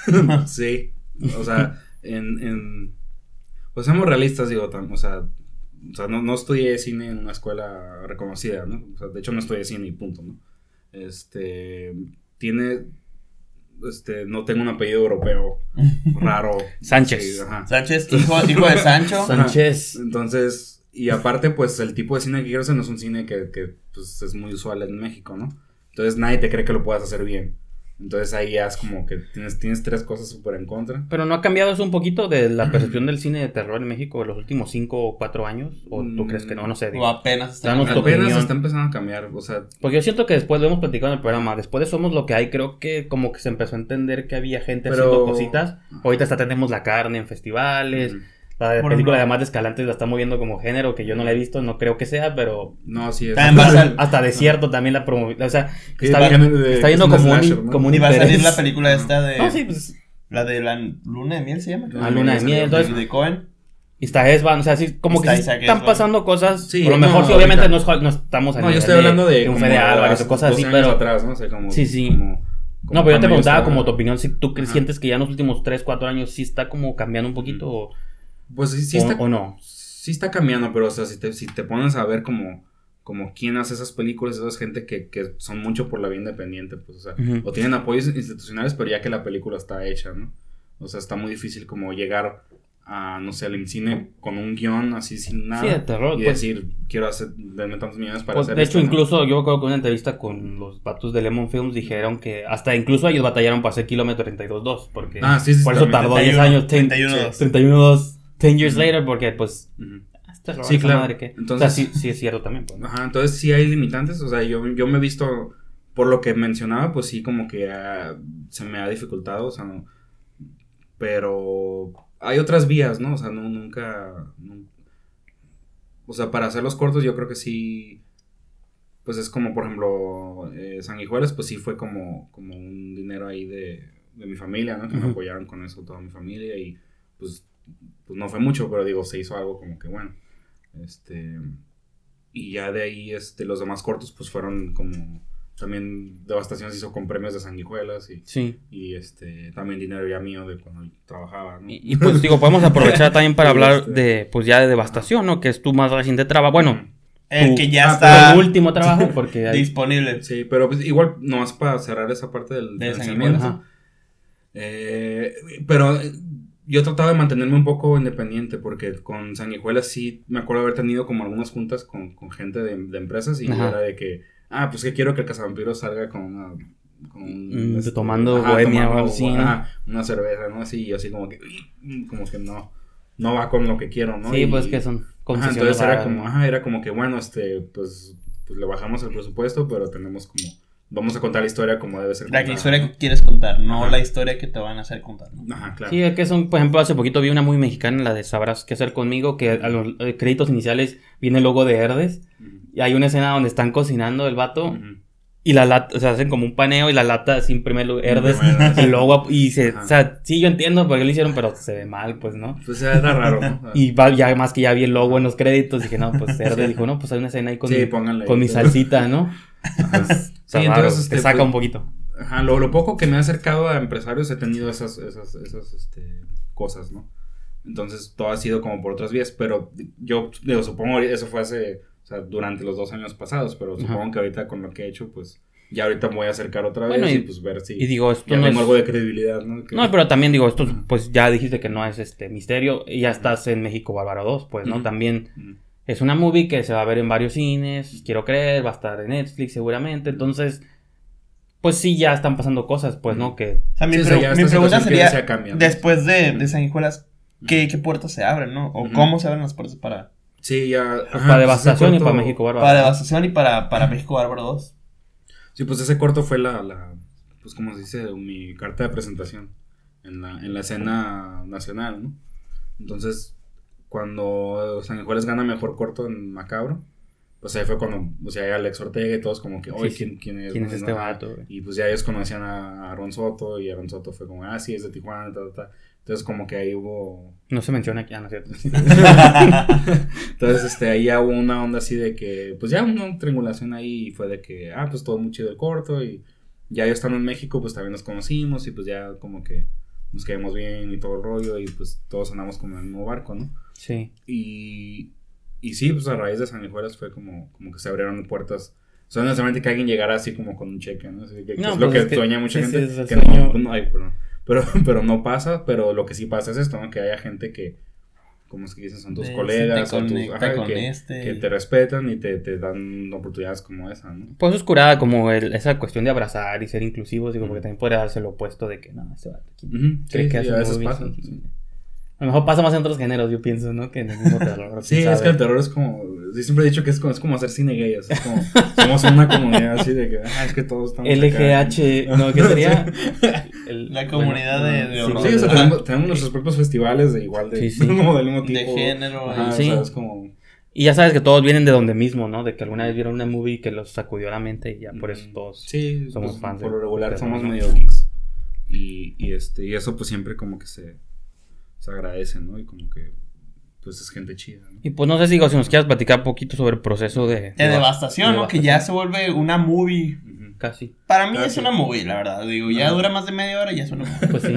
Sí. O sea, en, en... Pues seamos realistas, digo, tam- o sea... O sea, no, no estudié cine en una escuela reconocida, ¿no? O sea, de hecho no estudié cine y punto, ¿no? Este... Tiene... Este... No tengo un apellido europeo raro. Sánchez. Sí, ajá. Sánchez, hijo, hijo de Sancho. Sánchez. Entonces, y aparte, pues, el tipo de cine que quiero hacer no es un cine que, que pues, es muy usual en México, ¿no? Entonces, nadie te cree que lo puedas hacer bien. Entonces, ahí ya es como que tienes, tienes tres cosas súper en contra. Pero ¿no ha cambiado eso un poquito de la percepción del cine de terror en México en los últimos cinco o cuatro años? ¿O tú Mm. crees que no? No sé. digo. O apenas está Danos tu Apenas opinión. está empezando a cambiar, o sea... Porque yo siento que después lo hemos platicado en el programa. Después de Somos lo que hay, creo que como que se empezó a entender que había gente Pero- haciendo cositas. Ahorita hasta tenemos La Carne en festivales. mm, La de Por película ejemplo. de Más de Escalante la está moviendo como género, que yo no la he visto, no creo que sea, pero No, sí es... También va a sal- hasta Desierto también la promovió. O sea, Que está, va bien- de- está que viendo es un como un, slasher, ¿no? como un Y va a salir interés. la película esta de... No, sí, pues. La de la luna de miel se llama. Ah, Luna de Miel, entonces- De Cohen. Y está Esban, o sea, sí, como Está que sí Isaac están Esban. pasando cosas. Sí, a lo mejor no, sí, obviamente ahorita. no, es- no estamos a No, yo nivel estoy hablando de... un como Fede Álvarez o hace cosas así, doce años pero. atrás, ¿no? O sea, como... Sí, sí. como- como No, pero yo te cuando preguntaba estaba- como tu opinión, si tú que Ajá. sientes que ya en los últimos tres, cuatro años sí está como cambiando un poquito o, Pues sí, sí o- está... o no. Sí está cambiando, pero o sea, si te, si te pones a ver como, como quién hace esas películas, esas gente que, que son mucho por la vía independiente, pues, o sea, Ujú. o tienen apoyos institucionales, pero ya que la película está hecha, ¿no? O sea, está muy difícil como llegar a, no sé, al cine con un guión así sin nada. Sí, de terror, y pues. decir, quiero hacer, denme tantos millones para Pues, hacer de esto, hecho, ¿no? incluso yo recuerdo que en una entrevista con los vatos de Lemon Films dijeron que hasta incluso ellos batallaron para hacer Kilómetro treinta y dos dos, porque Ah, sí, sí, por eso también. tardó diez años, treinta y uno dos. treinta y uno dos, diez years Ujú. later, porque pues Ujú. esta es la Sí, esa claro. madre que, Entonces- o sea, sí, sí es cierto también, pues, ¿no? Ajá, entonces sí hay limitantes, o sea, yo, yo me he visto, por lo que mencionaba, pues sí como que ah, se me ha dificultado, o sea, no, pero hay otras vías, ¿no? O sea, no, nunca, no- o sea, para hacer los cortos yo creo que sí, pues es como, por ejemplo, eh, Sanguijuelas, pues sí fue como, como un dinero ahí de, de mi familia, ¿no? Que me Ujú. apoyaron con eso toda mi familia y pues, pues no fue mucho, pero digo, se hizo algo como que bueno, este... Y ya de ahí, este, los demás cortos, pues fueron como... También Devastación se hizo con premios de Sanguijuelas y, Sí. y este, también dinero ya mío de cuando trabajaba, ¿no? Y, y, pues digo, podemos aprovechar también para Sí, hablar este. de, pues ya de Devastación, ¿no? Que es tu más reciente trabajo, bueno, El tu- que ya ah, está tu último trabajo, porque hay... disponible. Sí, pero pues igual, nomás para cerrar esa parte del De financiamiento. Sanguijuelas. Eh, pero eh, yo trataba de mantenerme un poco independiente porque con Sanguijuelas sí me acuerdo haber tenido como algunas juntas con, con gente de, de empresas y Ajá. era de que, ah, pues que quiero que el cazavampiros salga con una... Con un, Mm, tomando bohemia o algo así, ¿no? ajá, una cerveza, ¿no? Así, y yo así como que, uy, como que no, no va con lo que quiero, ¿no? Sí, Y- pues que son Ajá, concesiones entonces era raras, como, ¿no? ajá, era como que bueno, este, pues, pues le bajamos el presupuesto, pero tenemos como, vamos a contar la historia como debe ser La contada, historia ¿no? que quieres contar, no Ajá. la historia que te van a hacer contar, ¿no? Ajá, claro. Sí, es que son, por ejemplo, hace poquito vi una muy mexicana, la de Sabrás qué hacer conmigo, que a los eh, créditos iniciales viene el logo de Herdes, Ujú, y hay una escena donde están cocinando el vato, ujú. y la lata, o sea, hacen como un paneo, y la lata sin primer lugar, Herdes, Primero, sí. el logo, y se, Ajá. o sea, sí, yo entiendo por qué lo hicieron, pero se ve mal, pues, ¿no? Pues era raro, ¿no? Y va, ya más que ya vi el logo en los créditos, dije, no, pues Herdes dijo, no, pues hay una escena ahí con, Sí, mi, pónganle con ahí, mi pero- salsita, ¿no? Ajá. Está Sí, raro, entonces, este, te saca pues, un poquito. Ajá, lo, lo poco que me ha acercado a empresarios he tenido esas, esas, esas, este, cosas, ¿no? Entonces todo ha sido como por otras vías, pero yo, digo, supongo, eso fue hace, o sea, durante los dos años pasados, pero Ajá. supongo que ahorita con lo que he hecho, pues, ya ahorita me voy a acercar otra vez Bueno, y, y- pues ver si Y digo, esto ya no tengo es... algo de credibilidad, ¿no? Que- No, pero también digo, esto, Ujú. pues ya dijiste que no es este misterio, y ya estás en México Bárbaro dos, pues, ¿no? Ujú. También Ujú. es una movie que se va a ver en varios cines, quiero creer, va a estar en Netflix seguramente, entonces, pues sí, ya están pasando cosas, pues, ¿no? Que, O sea, mi, Sí, o sea, pre- ya mi esta pregunta situación que sería, ya se cambia, ¿no? después de, de Sanguijuelas, ¿qué, ¿qué puertas se abren, no? O Ujú. cómo se abren las puertas para, Sí, ya. pues, ajá, para pues, Devastación ese y para corto- México Bárbaro. para Devastación y para, para México Bárbaro dos? Sí, pues ese corto fue la, la pues como se dice, mi carta de presentación en la, en la escena nacional, ¿no? Entonces, cuando Sanguijuelas gana mejor corto en Macabro, pues ahí fue cuando, o sea, Alex Ortega y todos como que, oye, Sí, sí. ¿quién, quién es? ¿Quién es ¿no? este vato, güey? Y pues ya ellos conocían a Aaron Soto y Aaron Soto fue como, ah, sí, es de Tijuana, ta, ta, ta. Entonces como que ahí hubo... No se menciona aquí, ah, no es cierto. Entonces, este, ahí ya hubo una onda así de que, pues ya una triangulación ahí y fue de que, ah, pues todo muy chido el corto y ya yo estando en México, pues también nos conocimos y pues ya como que nos quedamos bien y todo el rollo y pues todos andamos como en el mismo barco, ¿no? Sí. Y, y sí, pues a raíz de Sanguijuelas fue como, como que se abrieron puertas. O sea, no necesariamente que alguien llegara así como con un cheque, ¿no? Así que, que No, es lo pues que es que- sueña mucha sí, sí, gente. es el que sueño. no, no, ay, perdón. Pero, pero no pasa, pero lo que sí pasa es esto, ¿no? Que haya gente que, como es que dicen, son tus De- colegas te o tus, conecta ajá, con que, este que y- te respetan y te, te dan oportunidades como esa, ¿no? Pues es curada como el, esa cuestión de abrazar y ser inclusivos, digo, Ujú. porque también podría darse lo opuesto de que, no, este vato aquí Ujú, cree sí, que sí, hace a veces movies pasa. y- Sí, A lo mejor pasa más en otros géneros, yo pienso, ¿no? Que en el mismo terror. Sí, quién es sabe. que el terror es como, yo siempre he dicho que es como, es como hacer cine gay, o sea, es como, somos una comunidad así de que, ah, es que todos estamos L G acá. H, no, ¿qué sería? El- La comunidad de- de sí, horror. Sí, o sea, Ajá. tenemos, tenemos nuestros propios festivales de igual de, Sí, sí. como del mismo tipo. De género. Ajá, y- Sí. o sea, es como... Y ya sabes que todos vienen de donde mismo, ¿no? De que alguna vez vieron una movie que los sacudió la mente y ya por eso todos. Sí, somos pues, fans por de- lo regular de somos terror, ¿no? medio geeks. Y, y, este, y eso pues siempre como que se, se agradece, ¿no? Y como que pues es gente chida, ¿no? Y pues no sé si, si nos quieras platicar un poquito sobre el proceso de... De Devastación, ¿no? Que ya Devastación. se vuelve una movie. Ujú. Casi. Para mí Ah, es sí. una movie, la verdad. Digo, ya Ajá. dura más de media hora y ya es una movie. Pues sí.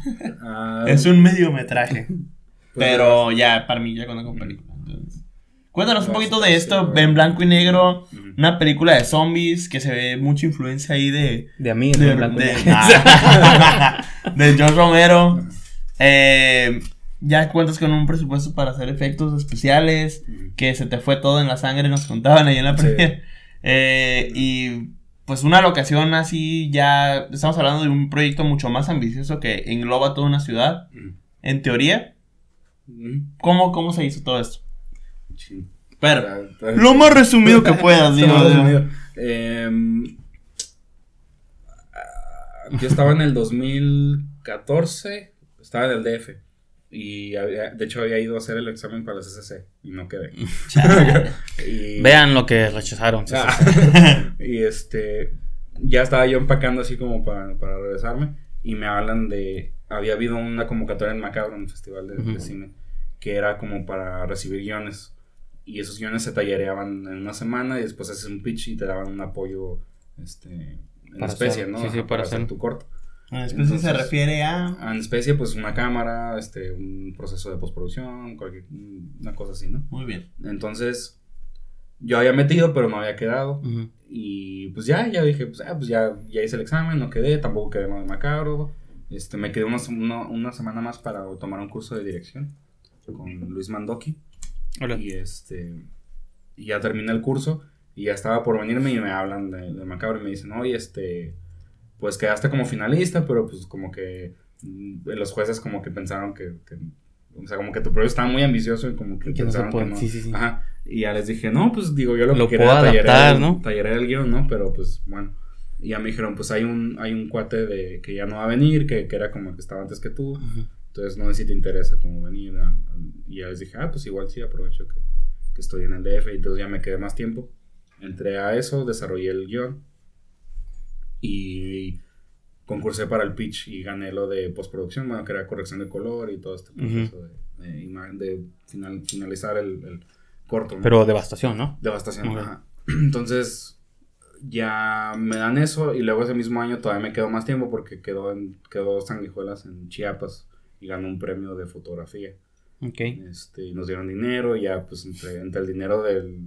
Ah, Es un mediometraje. pues, Pero ya, para mí ya cuando con película. Entonces, Cuéntanos un poquito de esto, en blanco y negro, una película de zombies que se ve mucha influencia ahí de... De a mí, de, en blanco y de, negro. de John Romero. Eh, ya cuentas con un presupuesto para hacer efectos especiales, que se te fue todo en la sangre, nos contaban ahí en la premier. Sí. Eh, y pues una locación así, ya estamos hablando de un proyecto mucho más ambicioso que engloba toda una ciudad, en teoría. ¿Cómo, cómo se hizo todo esto? Sí. Pero, lo más resumido que puedas, digo. Eh, yo estaba en el dos mil catorce, estaba en el D F. Y había, de hecho había ido a hacer el examen para la C C C y no quedé. y, Vean lo que rechazaron. Ah, y este, ya estaba yo empacando así como para, para regresarme. Y me hablan de, había habido una convocatoria en Macabro, en un festival de, uh-huh. de cine, que era como para recibir guiones. Y esos guiones se tallereaban en una semana y después haces un pitch y te daban un apoyo este, en para especie, hacer, ¿no? Sí, sí, para, para hacer hacer tu corto. En especie Entonces, se refiere a... En especie, pues una cámara, este, un proceso de postproducción, cualquier, una cosa así, ¿no? Muy bien. Entonces, yo había metido, pero no había quedado. Uh-huh. Y pues ya, ya dije, pues, ah, pues ya, ya hice el examen, no quedé, tampoco quedé más Macabro. Este, me quedé una, una, una semana más para tomar un curso de dirección con Luis Mandoki. Hola. Y este, y ya terminé el curso y ya estaba por venirme y me hablan de, de Macabro y me dicen, oye, este... pues quedaste como finalista, pero pues como que mm, los jueces como que pensaron que, que o sea, como que tu proyecto estaba muy ambicioso y como que que pensaron no se puede, que no. Sí, sí, sí. Ajá, y ya les dije, no, pues digo, yo lo, lo que quería puedo era adaptar, tallerear, ¿no? tallerear el guión, ¿no? Pero pues bueno, y ya me dijeron, pues hay un, hay un cuate de que ya no va a venir, que, que era como el que estaba antes que tú, uh-huh. Entonces no sé si te interesa como venir, a, a, y ya les dije, ah, pues igual sí, aprovecho que, que estoy en el D F, y entonces ya me quedé más tiempo, entré a eso, desarrollé el guión, y... concursé para el pitch y gané lo de postproducción, bueno, que era corrección de color y todo este proceso uh-huh. de, de, de final, finalizar el, el corto, ¿no? Pero devastación, ¿no? Devastación, uh-huh. Ajá. Entonces, ya me dan eso y luego ese mismo año todavía me quedó más tiempo porque quedó, en, quedó Sanguijuelas en Chiapas y ganó un premio de fotografía. Ok. Este, nos dieron dinero y ya, pues, entre, entre el dinero del...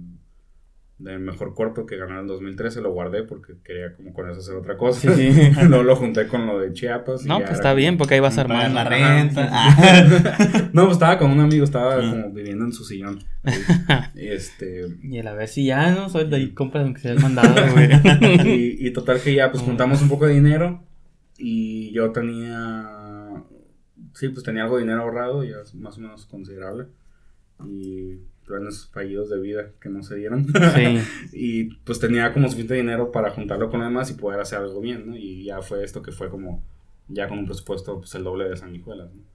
del mejor corto que ganó en el dos mil trece lo guardé porque quería como con eso hacer otra cosa. Sí, sí. Luego lo junté con lo de Chiapas. No, pues está bien porque ahí vas a armar la renta. No, pues estaba con un amigo, estaba como viviendo en su sillón. Este... Y a ver si ya no soy de ahí, compras aunque sea el mandado, güey. y, y total que ya pues juntamos un poco de dinero y yo tenía... Sí, pues tenía algo de dinero ahorrado, ya más o menos considerable. Y... planes fallidos de vida que no se dieron. Sí. Y pues tenía como suficiente dinero para juntarlo con lo demás y poder hacer algo bien, ¿no? Y ya fue esto que fue como ya con un presupuesto pues el doble de Sanguijuelas, ¿no?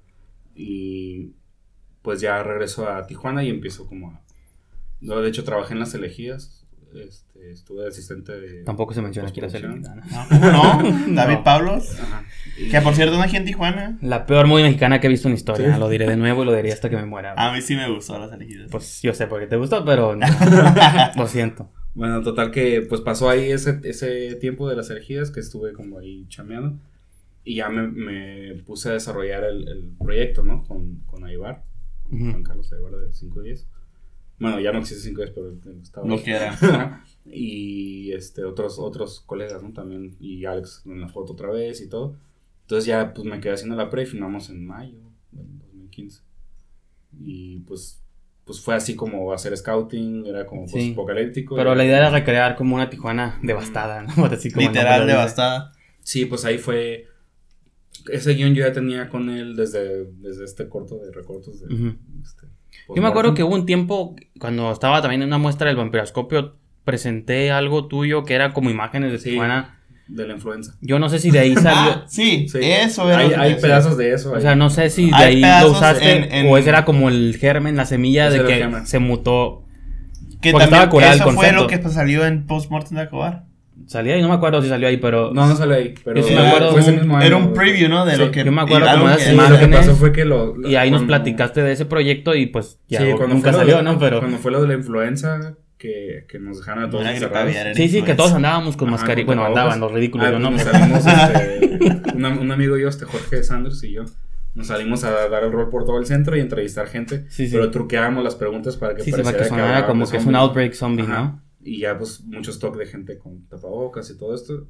Y pues ya regreso a Tijuana y empiezo como a... No, de hecho trabajé en Las Elegidas. Este, estuve de asistente de... Tampoco se menciona aquí Las Elegidas. No, ¿cómo no? David no. Pablos. Ajá. Y... que por cierto no aquí en Tijuana. La peor movie mexicana que he visto en historia. ¿Sí? Lo diré de nuevo y lo diré hasta que me muera. A mí sí me gustó Las Elegidas. Pues yo sé por qué te gustó, pero no. Lo siento. Bueno, total que pues pasó ahí ese, ese tiempo de Las Elegidas que estuve como ahí chameando. Y ya me, me puse a desarrollar el, el proyecto, ¿no? Con, con Aybar. Con uh-huh. Juan Carlos Aybar de cinco diez. Bueno, ya no existe cinco diez, pero estaba... Lo que era. Y este, otros, otros colegas, ¿no? También, y Alex en la foto otra vez y todo. Entonces ya, pues, me quedé haciendo la pre y filmamos en mayo del dos mil quince. Y, pues, pues fue así como hacer scouting, era como sí. post-apocalíptico. Pero la idea era recrear como una Tijuana devastada, ¿no? Así como literal devastada. Sí, pues ahí fue... Ese guión yo ya tenía con él desde, desde este corto de recortos de... Uh-huh. este, yo me acuerdo que hubo un tiempo, cuando estaba también en una muestra del Vampiroscopio, presenté algo tuyo que era como imágenes de sí, Tijuana. De la influenza. Yo no sé si de ahí salió. Ah, sí, sí, eso era. Hay, hay pedazos de eso. O sea, no sé si de hay ahí lo usaste en, en... o ese era como el germen, la semilla ese de que se mutó. Que porque también estaba curado el eso fue concepto. lo que salió en Postmortem de Acabar. Salía ahí, no me acuerdo si salió ahí, pero... No, no salió ahí, pero... Yo sí me acuerdo fue ese mismo año. Era un preview, ¿no? De sí, lo que... Yo me acuerdo como esas que, imágenes. Lo que pasó fue que lo... lo y ahí cuando, nos platicaste de ese proyecto y pues ya sí, cuando nunca fue salió, de, ¿no? Pero... Cuando fue lo de la influenza, que, que nos dejaron a todos encerrados. Sí, sí, que todos andábamos con mascarilla. Bueno, andaban los ridículos, ah, yo no. Nos salimos, este, un, un amigo y yo, este Jorge Sanders y yo, Nos salimos a dar el rol por todo el centro y entrevistar gente, sí, sí. pero truqueábamos las preguntas para que sí, pareciera sí, para que sonara que como que es un outbreak zombie, Ajá. ¿no? Y ya pues muchos talk de gente con tapabocas y todo esto.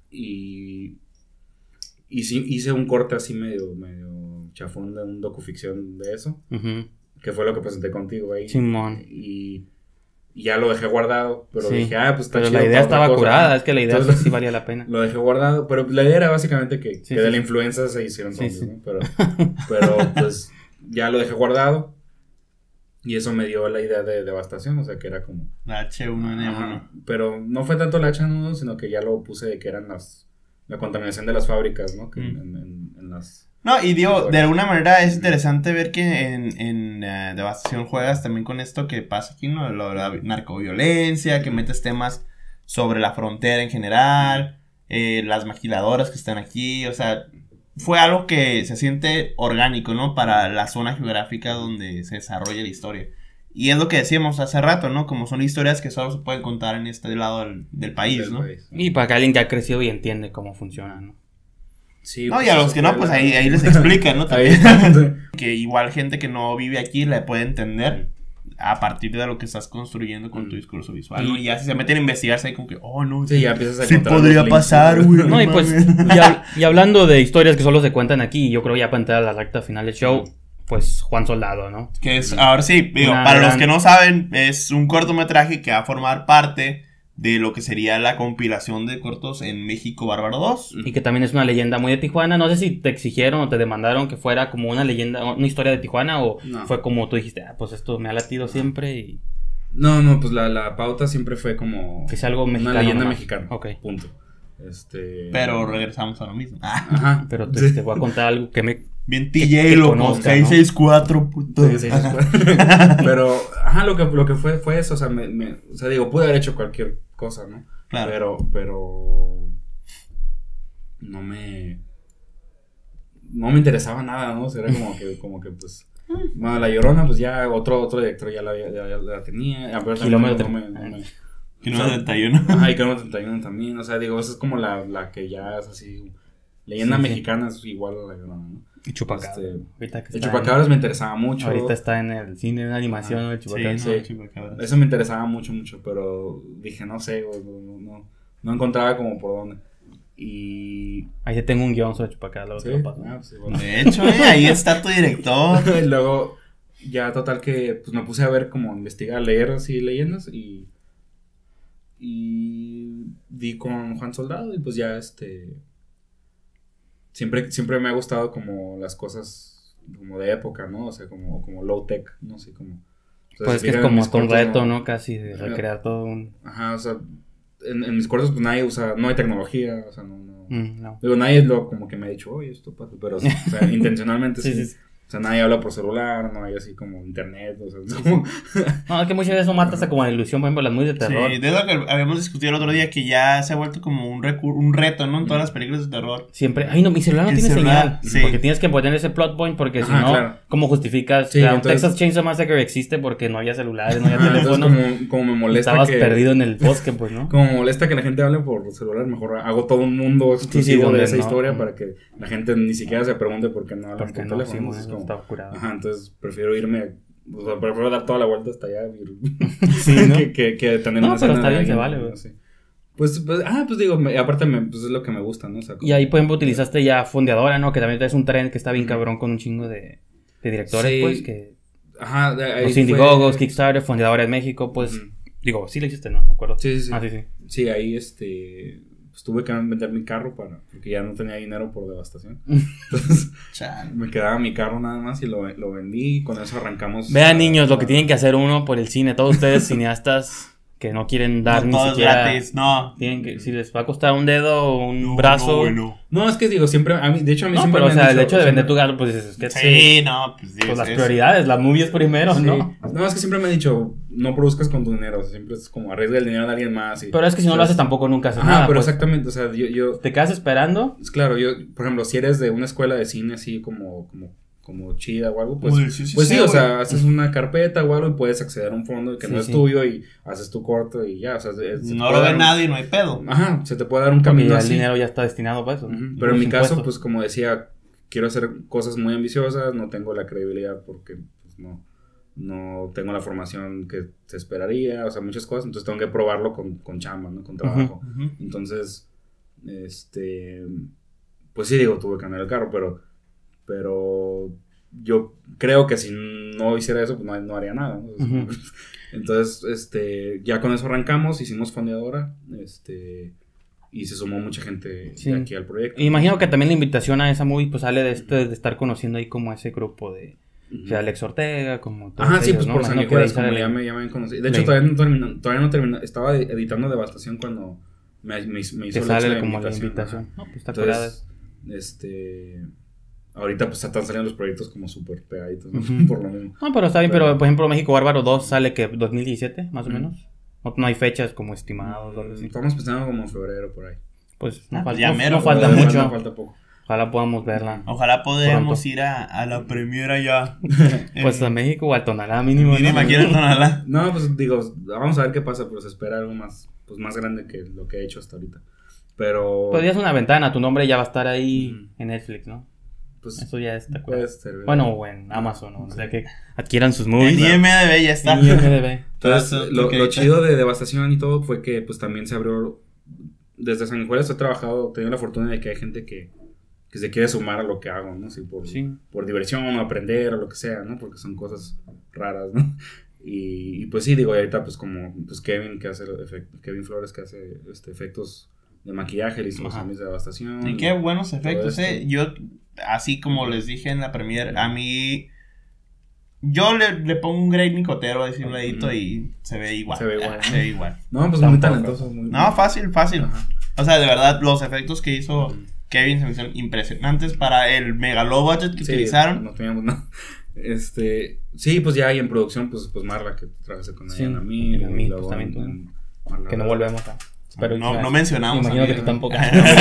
Y y sí hice un corte así medio medio chafón de un docuficción de eso, uh-huh. que fue lo que presenté contigo ahí. Simón. Y, y ya lo dejé guardado, pero sí. dije, ah, pues está pero chido. la idea estaba cosa, curada, ¿no? es que la idea Entonces, sí valía la pena. Lo dejé guardado, pero la idea era básicamente que, sí, que sí. de la influenza se hicieron sí, zombies, sí. ¿no? Pero, pero pues ya lo dejé guardado y eso me dio la idea de devastación, o sea que era como... La H uno N uno. Ajá, pero no fue tanto la H uno, sino que ya lo puse de que eran las... La contaminación de las fábricas, ¿no? Que Mm. en, en, en las... No, y digo, de alguna manera es interesante ver que en, en uh, Devastación juegas también con esto que pasa aquí, ¿no? Lo, la narcoviolencia, que metes temas sobre la frontera en general, eh, las maquiladoras que están aquí, o sea, fue algo que se siente orgánico, ¿no? Para la zona geográfica donde se desarrolla la historia. Y es lo que decíamos hace rato, ¿no? Como son historias que solo se pueden contar en este lado del, del país, del ¿no? país. Y para que alguien que ha crecido y entiende cómo funciona, ¿no? Sí, No, pues y a los eso que fue no, pues la- ahí, ahí les explican, ¿no? Ahí. También. Que igual gente que no vive aquí la puede entender a partir de lo que estás construyendo con tu discurso visual, ¿no? Y ya si se meten a investigarse ahí como que, oh, no, Sí, ya empiezas a sí encontrar podría los links. pasar, güey. No, y pues, y, hab- y hablando de historias que solo se cuentan aquí, yo creo ya para entrar a la recta final del show, pues Juan Soldado, ¿no? Que es, ahora sí, digo, Una para gran- los que no saben, es un cortometraje que va a formar parte de lo que sería la compilación de cortos en México Bárbaro dos. Y que también es una leyenda muy de Tijuana. No sé si te exigieron o te demandaron que fuera como una leyenda, una historia de Tijuana, o No. fue como tú dijiste, ah, pues esto me ha latido siempre y No, no, pues la, la pauta siempre fue como... que sea algo mexicano. Una leyenda nomás. mexicana. Ok. Este, Este... Pero regresamos a lo mismo. Ah, Ajá. Pero te, Sí. te voy a contar algo que me... bien que T J, loco. conozca, seis ¿no? seis cuatro, puto. Sí, sí, sí, fue. Pero, ajá, lo que, lo que fue fue eso, o sea, me, me, o sea, digo, pude haber hecho cualquier cosa, ¿no? Claro. Pero, pero, no me, no me interesaba nada, ¿no? O sea, era como que, como que, pues, bueno, La Llorona, pues ya otro, otro director ya la, había- ya, ya la tenía, a ver, también Kilómetro. no me, no me- Kilómetro treinta y uno. ajá, y Kilómetro treinta y uno también, o sea, digo, esa es como la, la que ya es así, leyenda Sí, sí. mexicana es igual a La Llorona, ¿no? Y Chupacabras. Este, Ahorita que El está Chupacabras me interesaba mucho. en, ahorita está en el cine, una animación, Ajá. ¿no? El Chupacabras. Sí, no, Sí. chupacabras. Eso me interesaba mucho, mucho, pero dije, no sé, güey, no, no, no, no encontraba como por dónde. Y... Ahí te tengo un guión sobre Chupacabras, luego Sí, te lo paso. ah, pues, sí, bueno. De hecho, eh, ahí está tu director. Y luego, ya total que, pues me puse a ver como investigar, leer así leyendas y... Y di con Juan Soldado y pues ya este... Siempre, siempre me ha gustado como las cosas como de época, ¿no? O sea, como, como low tech, no sé, como... o sea, Pues es si que es fijan en como mis hasta un cortos, reto, ¿no? Casi de recrear todo un... Ajá, o sea, en, en mis cortos pues nadie usa, no hay tecnología, o sea, no, no. Mm, no. Digo, nadie lo como que me ha dicho, oye, esto pasa, pero, o sea, intencionalmente sí, Sí, sí, sí. O sea, nadie habla por celular, no hay así como internet, o sea, es como... No, es que muchas veces eso mata hasta como la ilusión, por ejemplo, las muy de terror. Sí, de eso que habíamos discutido el otro día, que ya se ha vuelto como un, recu- un reto, ¿no? En todas las películas de terror. Siempre, ay no, mi celular no El tiene celular, señal. sí. Porque tienes que poner ese plot point, porque si Ajá, no, claro. ¿cómo justificas? Sí, Claro, entonces- Texas Chainsaw Massacre existe porque no había celulares, no había Ajá, entonces teléfono. como, como me molesta Estabas que... perdido en el bosque, pues, ¿no? Como me molesta que la gente hable por celular, mejor hago todo un mundo exclusivo donde de esa no. historia para que la gente ni siquiera se pregunte por qué no hablan Porque por no, sí, teléfono. bueno, Entonces, como- estaba curado. Ajá, entonces prefiero irme, o sea, prefiero dar toda la vuelta hasta allá y- Sí, ¿no? que, que, que tener No, una pero escena está de bien, se alguien, vale, ¿no? güey. Sí. Pues, pues, ah, pues digo, me- aparte me, pues es lo que me gusta, ¿no? O sea, como- Y ahí, por ejemplo, utilizaste ya Fondeadora, ¿no? Que también es un tren que está bien cabrón con un chingo de, de directores, Sí. pues, que... Ajá, de ahí Los fue- Indiegogos, Kickstarter, Fondeadora en México, pues... Ujú. Digo, sí lo hiciste, ¿no? Me acuerdo. Sí, sí, sí. Ah, sí, sí. Sí, ahí este, pues tuve que vender mi carro para, porque ya no tenía dinero por devastación. Entonces, Chale. me quedaba mi carro nada más y lo, lo vendí y con eso arrancamos. Vean, a- niños, lo que a- tienen que hacer uno por el cine. Todos ustedes, cineastas que no quieren dar No, ni todo es siquiera... gratis, no. Tienen que, si les va a costar un dedo o un No, brazo... no, bueno. No, es que digo, siempre, a mí, de hecho a mí No, siempre pero o me han sea, el dicho- hecho de vender siempre- tu carro, pues es que Sí, no, pues, pues es- las es- prioridades, las movies primero, Sí. ¿no? No, es que siempre me han dicho, no produzcas con tu dinero, o sea, siempre es como arriesga el dinero de alguien más. Y, Pero es que si no o lo sea, haces tampoco nunca haces Ajá, nada. pero pues. exactamente, o sea, yo, yo, Te quedas esperando. es claro, yo, por ejemplo, si eres de una escuela de cine así como, como, como chida o algo, pues, Uy, sí, sí pues sé, sí, o güey. sea, haces una carpeta o algo y puedes acceder a un fondo que Sí, no es sí. tuyo y haces tu corto y ya, o sea, es- se No puede lo dar ve un- nadie, no hay pedo. Ajá, se te puede dar un Porque camino ya el así. dinero ya está destinado para eso. ¿no? Ujú, pero en Los mi caso, impuestos. pues como decía, quiero hacer cosas muy ambiciosas, no tengo la credibilidad porque pues, no, no tengo la formación que se esperaría, o sea, muchas cosas, entonces tengo que probarlo con, con chamba, ¿no? Con trabajo. Uh-huh. Entonces, este, pues sí, digo, tuve que cambiar el carro, pero, pero yo creo que si no hiciera eso, pues no, no haría nada, ¿no? Uh-huh. Entonces, este, ya con eso arrancamos, hicimos fondeadora, este... y se sumó mucha gente sí. de aquí al proyecto. Imagino que también la invitación a esa movie pues sale de este de estar conociendo ahí como ese grupo de uh-huh. o sea, Alex Ortega, como todos Ajá, sí, ellos, pues ¿no? por sanguijuelas, como el... ya me, ya me conocí. De hecho, todavía no terminó, todavía no terminó, estaba editando Devastación cuando me, me, me hizo que sale la como invitación. la invitación. No, pues está Entonces, este... ahorita pues están saliendo los proyectos como súper pegaditos, ¿no? Uh-huh. Por lo mismo. No, pero está bien, pero, pero por ejemplo México Bárbaro dos sale que dos mil diecisiete, más o uh-huh. menos. No, no hay fechas como estimados o algo así. Estamos pensando como en febrero por ahí. Pues no, Ah, falta, ya no, mero, no falta falta, mucho. Falta, falta poco. Ojalá podamos verla. Ojalá podamos pronto. ir a, a la premiera ya. Pues a México o a Tonalá mínimo. Mínima ¿no? quieren Tonalá. No, pues digo, vamos a ver qué pasa, pero se espera algo más, pues más grande que lo que he hecho hasta ahorita. Pero... Pues ya es una ventana, tu nombre ya va a estar ahí uh-huh. en Netflix, ¿no? Pues eso ya está. Puede ser, bueno, o en Amazon, ¿no? O sea que adquieran sus movies. En I M D B ya está. En I M D B. Entonces, lo, lo chido de Devastación y todo fue que pues también se abrió... Desde Sanguijuelas he trabajado, he tenido la fortuna de que hay gente que, que se quiere sumar a lo que hago, ¿no? Sí, por, sí. por diversión o aprender o lo que sea, ¿no? Porque son cosas raras, ¿no? Y, y pues sí, digo, y ahorita pues como pues Kevin que hace efectos, Kevin Flores que hace este, efectos de maquillaje, le hizo los zombies de Devastación. Y qué buenos efectos, eh. Yo, así como les dije en la premiere, a mí... Yo le, le pongo un Grey Nicotero a un ladito uh-huh. y se ve igual. Se ve igual. Se ve igual. No, pues muy talentoso. Muy no, fácil, fácil. Ajá. O sea, de verdad, los efectos que hizo uh-huh. Kevin se me hicieron impresionantes para el mega low budget que sí, utilizaron. No teníamos nada. Este, sí, pues ya hay en producción, pues, pues Marla, que trabajé con ella sí, en Amir. En Amir, pues también tú. En Marla, que no volvemos a... Pero no, no mencionamos. Me imagino que tú tampoco.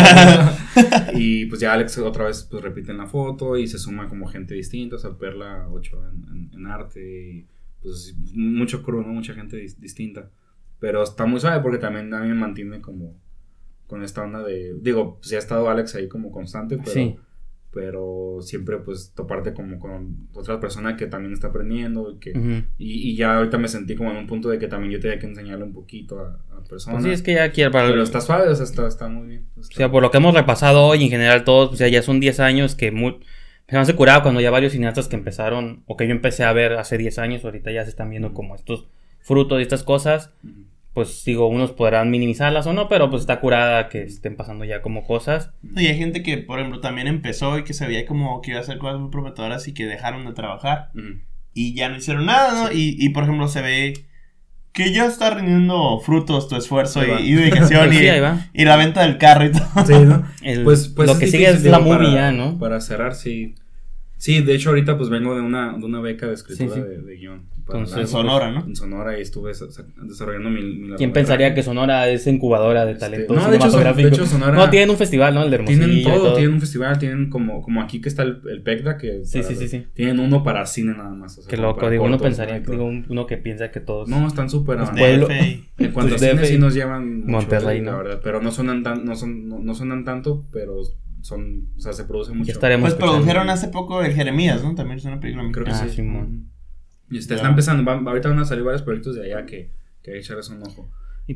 Y pues ya Alex otra vez pues repite en la foto y se suma como gente distinta, o sea, Perla ocho en, en, en arte y pues mucho crew, ¿no? Mucha gente dis- distinta. Pero está muy suave porque también a mí me mantiene como con esta onda de... Digo, pues ya ha estado Alex ahí como constante, pero... Sí. Pero siempre pues toparte como con otra persona que también está aprendiendo y que uh-huh. y, y ya ahorita me sentí como en un punto de que también yo tenía que enseñarle un poquito a, a personas. Pues sí, es que ya quiero para... Pero está suave, o sea, está, está muy bien. Está... O sea, por lo que hemos repasado hoy en general todos, o sea, ya son diez años que muy... Se me hace curado cuando ya varios cineastas que empezaron, o que yo empecé a ver hace diez años, ahorita ya se están viendo como estos frutos y estas cosas. Uh-huh. Pues digo, unos podrán minimizarlas o no, pero pues está curada que estén pasando ya como cosas. Y hay gente que, por ejemplo, también empezó y que se veía como que iba a hacer cosas muy prometedoras y que dejaron de trabajar. Uh-huh. Y ya no hicieron nada, ¿no? Sí. Y, y, por ejemplo, se ve que ya está rindiendo frutos tu esfuerzo y, y dedicación y, sí, y la venta del carro y todo. Sí, ¿no? El, pues, pues lo que sigue es la movie ya, ¿no? Para cerrar, sí. Sí, de hecho ahorita pues vengo de una, de una beca de escritura sí, sí. De, de guión. Entonces, en Sonora, ¿no? En Sonora y estuve desarrollando mi... mi ¿Quién pensaría que Sonora es incubadora de este, talento no, de hecho, de hecho Sonora... No, tienen un festival, ¿no? El de Hermosillo. Tienen todo, todo, tienen un festival, tienen como, como aquí que está el, el PECDA, que... Sí, sí, sí, sí. Tienen uno para cine nada más. O sea, qué loco, digo, cortos, uno pensaría, ¿no? digo, uno que piensa que todos... No, están súper avanzados. En cuanto a cine sí nos llevan mucho, Monterrey, la ¿no? verdad, pero no sonan, tan, no, son, no, no sonan tanto, pero... Son, o sea, se produce mucho. Ya estaremos pues escuchando. Produjeron hace poco el Jeremías, ¿no? También es una película. Creo que ah, sí. Simón. Y está, está empezando. Va, ahorita van a salir varios proyectos de allá que, que hay que echarles un ojo.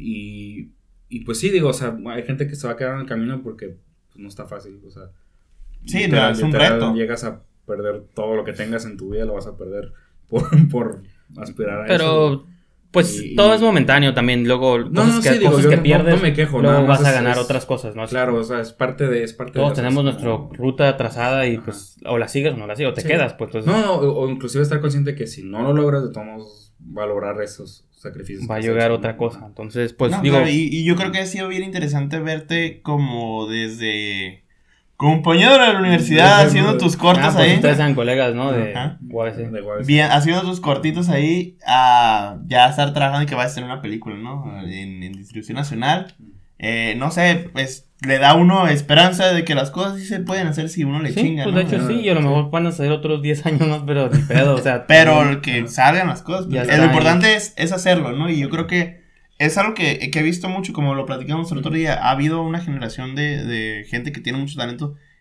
Y, y pues sí, digo, o sea, hay gente que se va a quedar en el camino porque pues, no está fácil. O sea, sí, literal, no, es un reto. Llegas a perder todo lo que tengas en tu vida, lo vas a perder por, por aspirar a Pero... eso. Pues y, todo y... es momentáneo también, luego no, cosas no, que, sí, digo, cosas yo que no, pierdes, no me quejo, luego vas a es, ganar es, otras cosas, ¿no? Claro, o sea, es parte de... Es parte todos de tenemos nuestra como... ruta trazada y ajá. Pues o la sigues o no la sigues, o te sí. quedas, pues. Entonces... No, no, o, o inclusive estar consciente que si no lo logras, de todos modos, valorar esos sacrificios. Va a llegar otra cosa, entonces, pues, no, digo... Claro, y, y yo creo que ha sido bien interesante verte como desde... Compañero de la universidad, haciendo tus cortos ah, pues ahí. Ustedes eran colegas, ¿no? De U A B C. Bien, haciendo tus cortitos ahí, a ya estar trabajando y que vayas a hacer una película, ¿no? En, en distribución nacional. Eh, no sé, pues le da a uno esperanza de que las cosas sí se pueden hacer si uno le sí, chinga, pues ¿no? de hecho sí, y a lo mejor van a ser otros diez años más, pero ni pedo, o sea. Pero también, que salgan las cosas. Pues, lo importante ahí. es, es hacerlo, ¿no? Y yo creo que es algo que, que he visto mucho, como lo platicamos el otro día. Ha habido una generación de, de gente que tiene mucho talento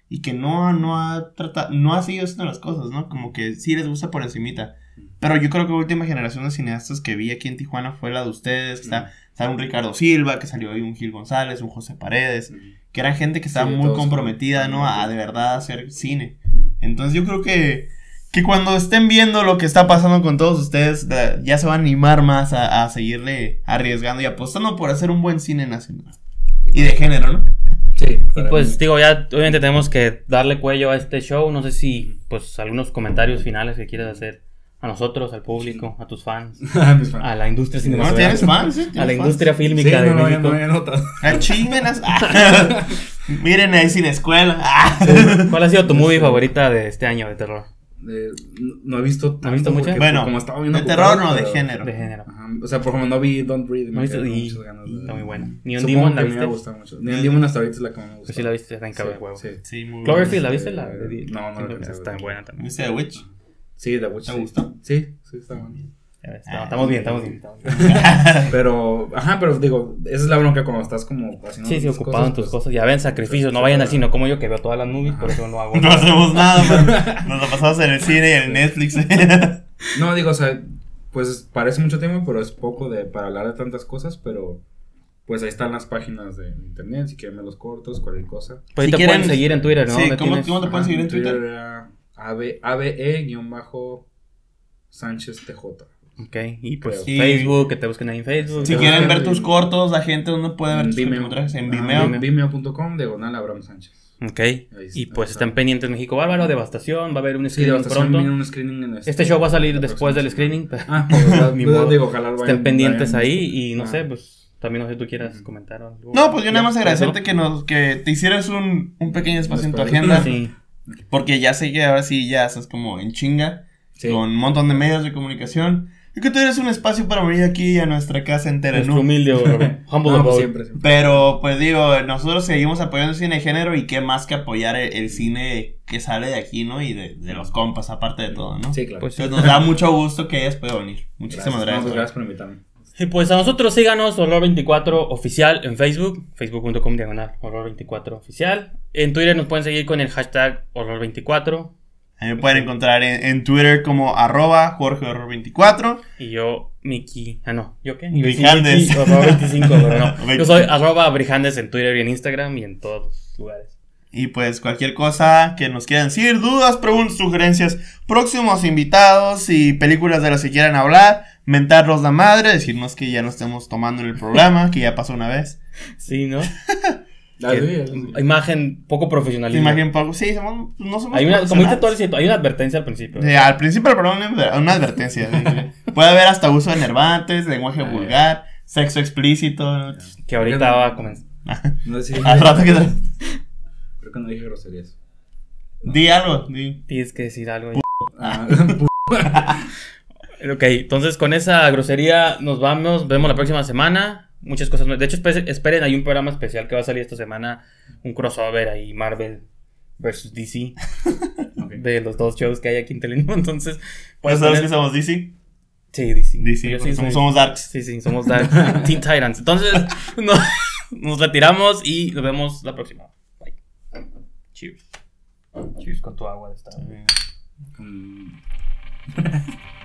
y que no, no ha tratado, no ha seguido haciendo las cosas, ¿no? Como que sí les gusta por encimita. Pero yo creo que la última generación de cineastas que vi aquí en Tijuana fue la de ustedes, que está, Mm. está un Ricardo Silva, que salió ahí un Gil González, un José Paredes, Mm. que era gente que estaba Sí, muy todos comprometida, son- ¿no? A de verdad hacer cine. Mm. Entonces yo creo que, que cuando estén viendo lo que está pasando con todos ustedes, da- ya se van a animar más a, a seguirle arriesgando y apostando por hacer un buen cine nacional. Y de género, ¿no? Sí. Y pues digo, ya obviamente tenemos que darle cuello a este show. No sé si pues algunos comentarios finales que quieras hacer a nosotros, al público, a tus fans, Mis fans. a la industria ¿No cinematográfica, tienes fans? ¿Sí? a la ¿Tienes industria fans? fílmica Sí, de no, no, ya México. no había notado. Ah, chinguenas. Miren ahí sin escuela. Ah. ¿Cuál ha sido tu movie favorita de este año de terror? De- no, no he visto ¿No has visto tanto muchas? porque, Bueno, como estaba bien de ocupado, terror no, de pero- género. De género. Ajá, o sea, por ejemplo, no vi Don't Breathe. No he visto- quedé con y- muchas ganas de- Está muy buena. Neon Supongo Demon, ¿la que me va a viste? gustar mucho. Neon Demon hasta ahorita es la que más me gusta. Pues sí la viste, está en cabeza de huevo. Sí. Sí, muy Cloverfield, ¿la bueno. viste? La de- de- No, no la alcancé a Está ver. buena también. ¿Viste The Witch? Sí, The Witch. ¿Te sí. gustó? Sí, sí, está bueno. Ya ves, estamos- Estamos bien, estamos bien. Estamos bien. Pero, ajá, pero digo, esa es la bronca cuando estás como haciendo Sí, sí, tus ocupado en tus pues, cosas. Ya ven, sacrificios. No vayan al cine como yo que veo todas las movies, por eso no lo hago. No hacemos nada, man. Nos lo pasamos en el cine y en el Netflix. No, digo, o sea, pues parece mucho tiempo, pero es poco de para hablar de tantas cosas, pero pues ahí están las páginas de internet, si quieren ver los cortos, cualquier cosa. Pues ahí Si te quieren- pueden seguir en Twitter, ¿no? Sí, ¿Dónde ¿cómo- tienes? cómo te pueden Ajá, seguir en en Twitter? era ABE-Sánchez T J. Ok, y pues Y- Facebook, que te busquen ahí en Facebook. Si te quieren busquen- ver tus cortos, la gente, ¿dónde puede ver tus Vimeo. cortometrajes? En Ajá, Vimeo. Vimeo punto com, diagonal Abraham Sánchez. Ok, Ahí y está, pues ahí están está. pendientes México Bárbaro, Devastación, va a haber un Sí, screening Devastación pronto. viene un screening en Este show va a salir la después del próxima screening. semana. Ah, pues, Ni pues, modo. digo, ojalá vayan- Estén pendientes vayan- ahí y no Ah. sé, pues también no sé si tú quieras Ujú. comentar algo. No, pues yo nada más Ya, agradecerte ¿eso? que nos que te hicieras un, un pequeño espacio en tu espacio. agenda. Sí, Porque ya sé que ahora sí ya estás como en chinga. Sí. Con un montón de medios de comunicación. Y que tú eres un espacio para venir aquí a nuestra casa entera, nuestro ¿no? humilde Robert. Humble No, pues, abode. siempre, siempre. Pero, pues digo, nosotros seguimos apoyando el cine de género y qué más que apoyar el, el cine que sale de aquí, ¿no? Y de, de los compas, aparte de todo, ¿no? Sí, claro. Pues sí. Entonces nos da mucho gusto que hayas podido venir. Muchísimas No, gracias. pues, gracias por invitarme. Y pues a nosotros síganos, Horror veinticuatro Oficial en Facebook, facebook punto com diagonal Horror veinticuatro Oficial. En Twitter nos pueden seguir con el hashtag Horror veinticuatro. A mí me pueden encontrar en, en Twitter como arroba Jorge Horror veinticuatro. Y yo, Miki. Ah, no, ¿yo qué? Brijandes. Miki, Horror veinticinco, pero no. Yo soy arroba Brijandes en Twitter y en Instagram y en todos los lugares. Y pues cualquier cosa que nos quieran decir, dudas, preguntas, sugerencias, próximos invitados y películas de las que quieran hablar, mentarnos la madre, decirnos que ya no estemos tomando en el programa, que ya pasó una vez. Sí, ¿no? Ah, Que- sí, sí. Imagen poco profesionalismo. Imagen poco. Sí, somos, no somos Hay una, como dice profesionales. todo el cierto, hay una advertencia al principio. Sí, al principio del programa una, una advertencia. Sí. Puede haber hasta uso de enervantes, lenguaje Ah, vulgar, sexo explícito. Que ahorita va a comenzar. No sé si- Al rato que... Creo que no dije groserías. Di algo, di. Tienes que decir algo. Ah, Ok, entonces con esa grosería nos vamos, vemos la próxima semana. Muchas cosas nuevas. De hecho, espe- esperen, hay un programa especial que va a salir esta semana. Un crossover ahí, Marvel versus D C. ok. De los dos shows que hay aquí en Televisa. Entonces, ¿Pues puedes sabes poner- que somos D C? Sí, D C. D C, Yo porque sí somos, soy- somos darks. Sí, sí, somos Dark Teen Titans. Entonces, no- nos retiramos y nos vemos la próxima. Bye. Cheers. Cheers con tu agua de esta. Mm.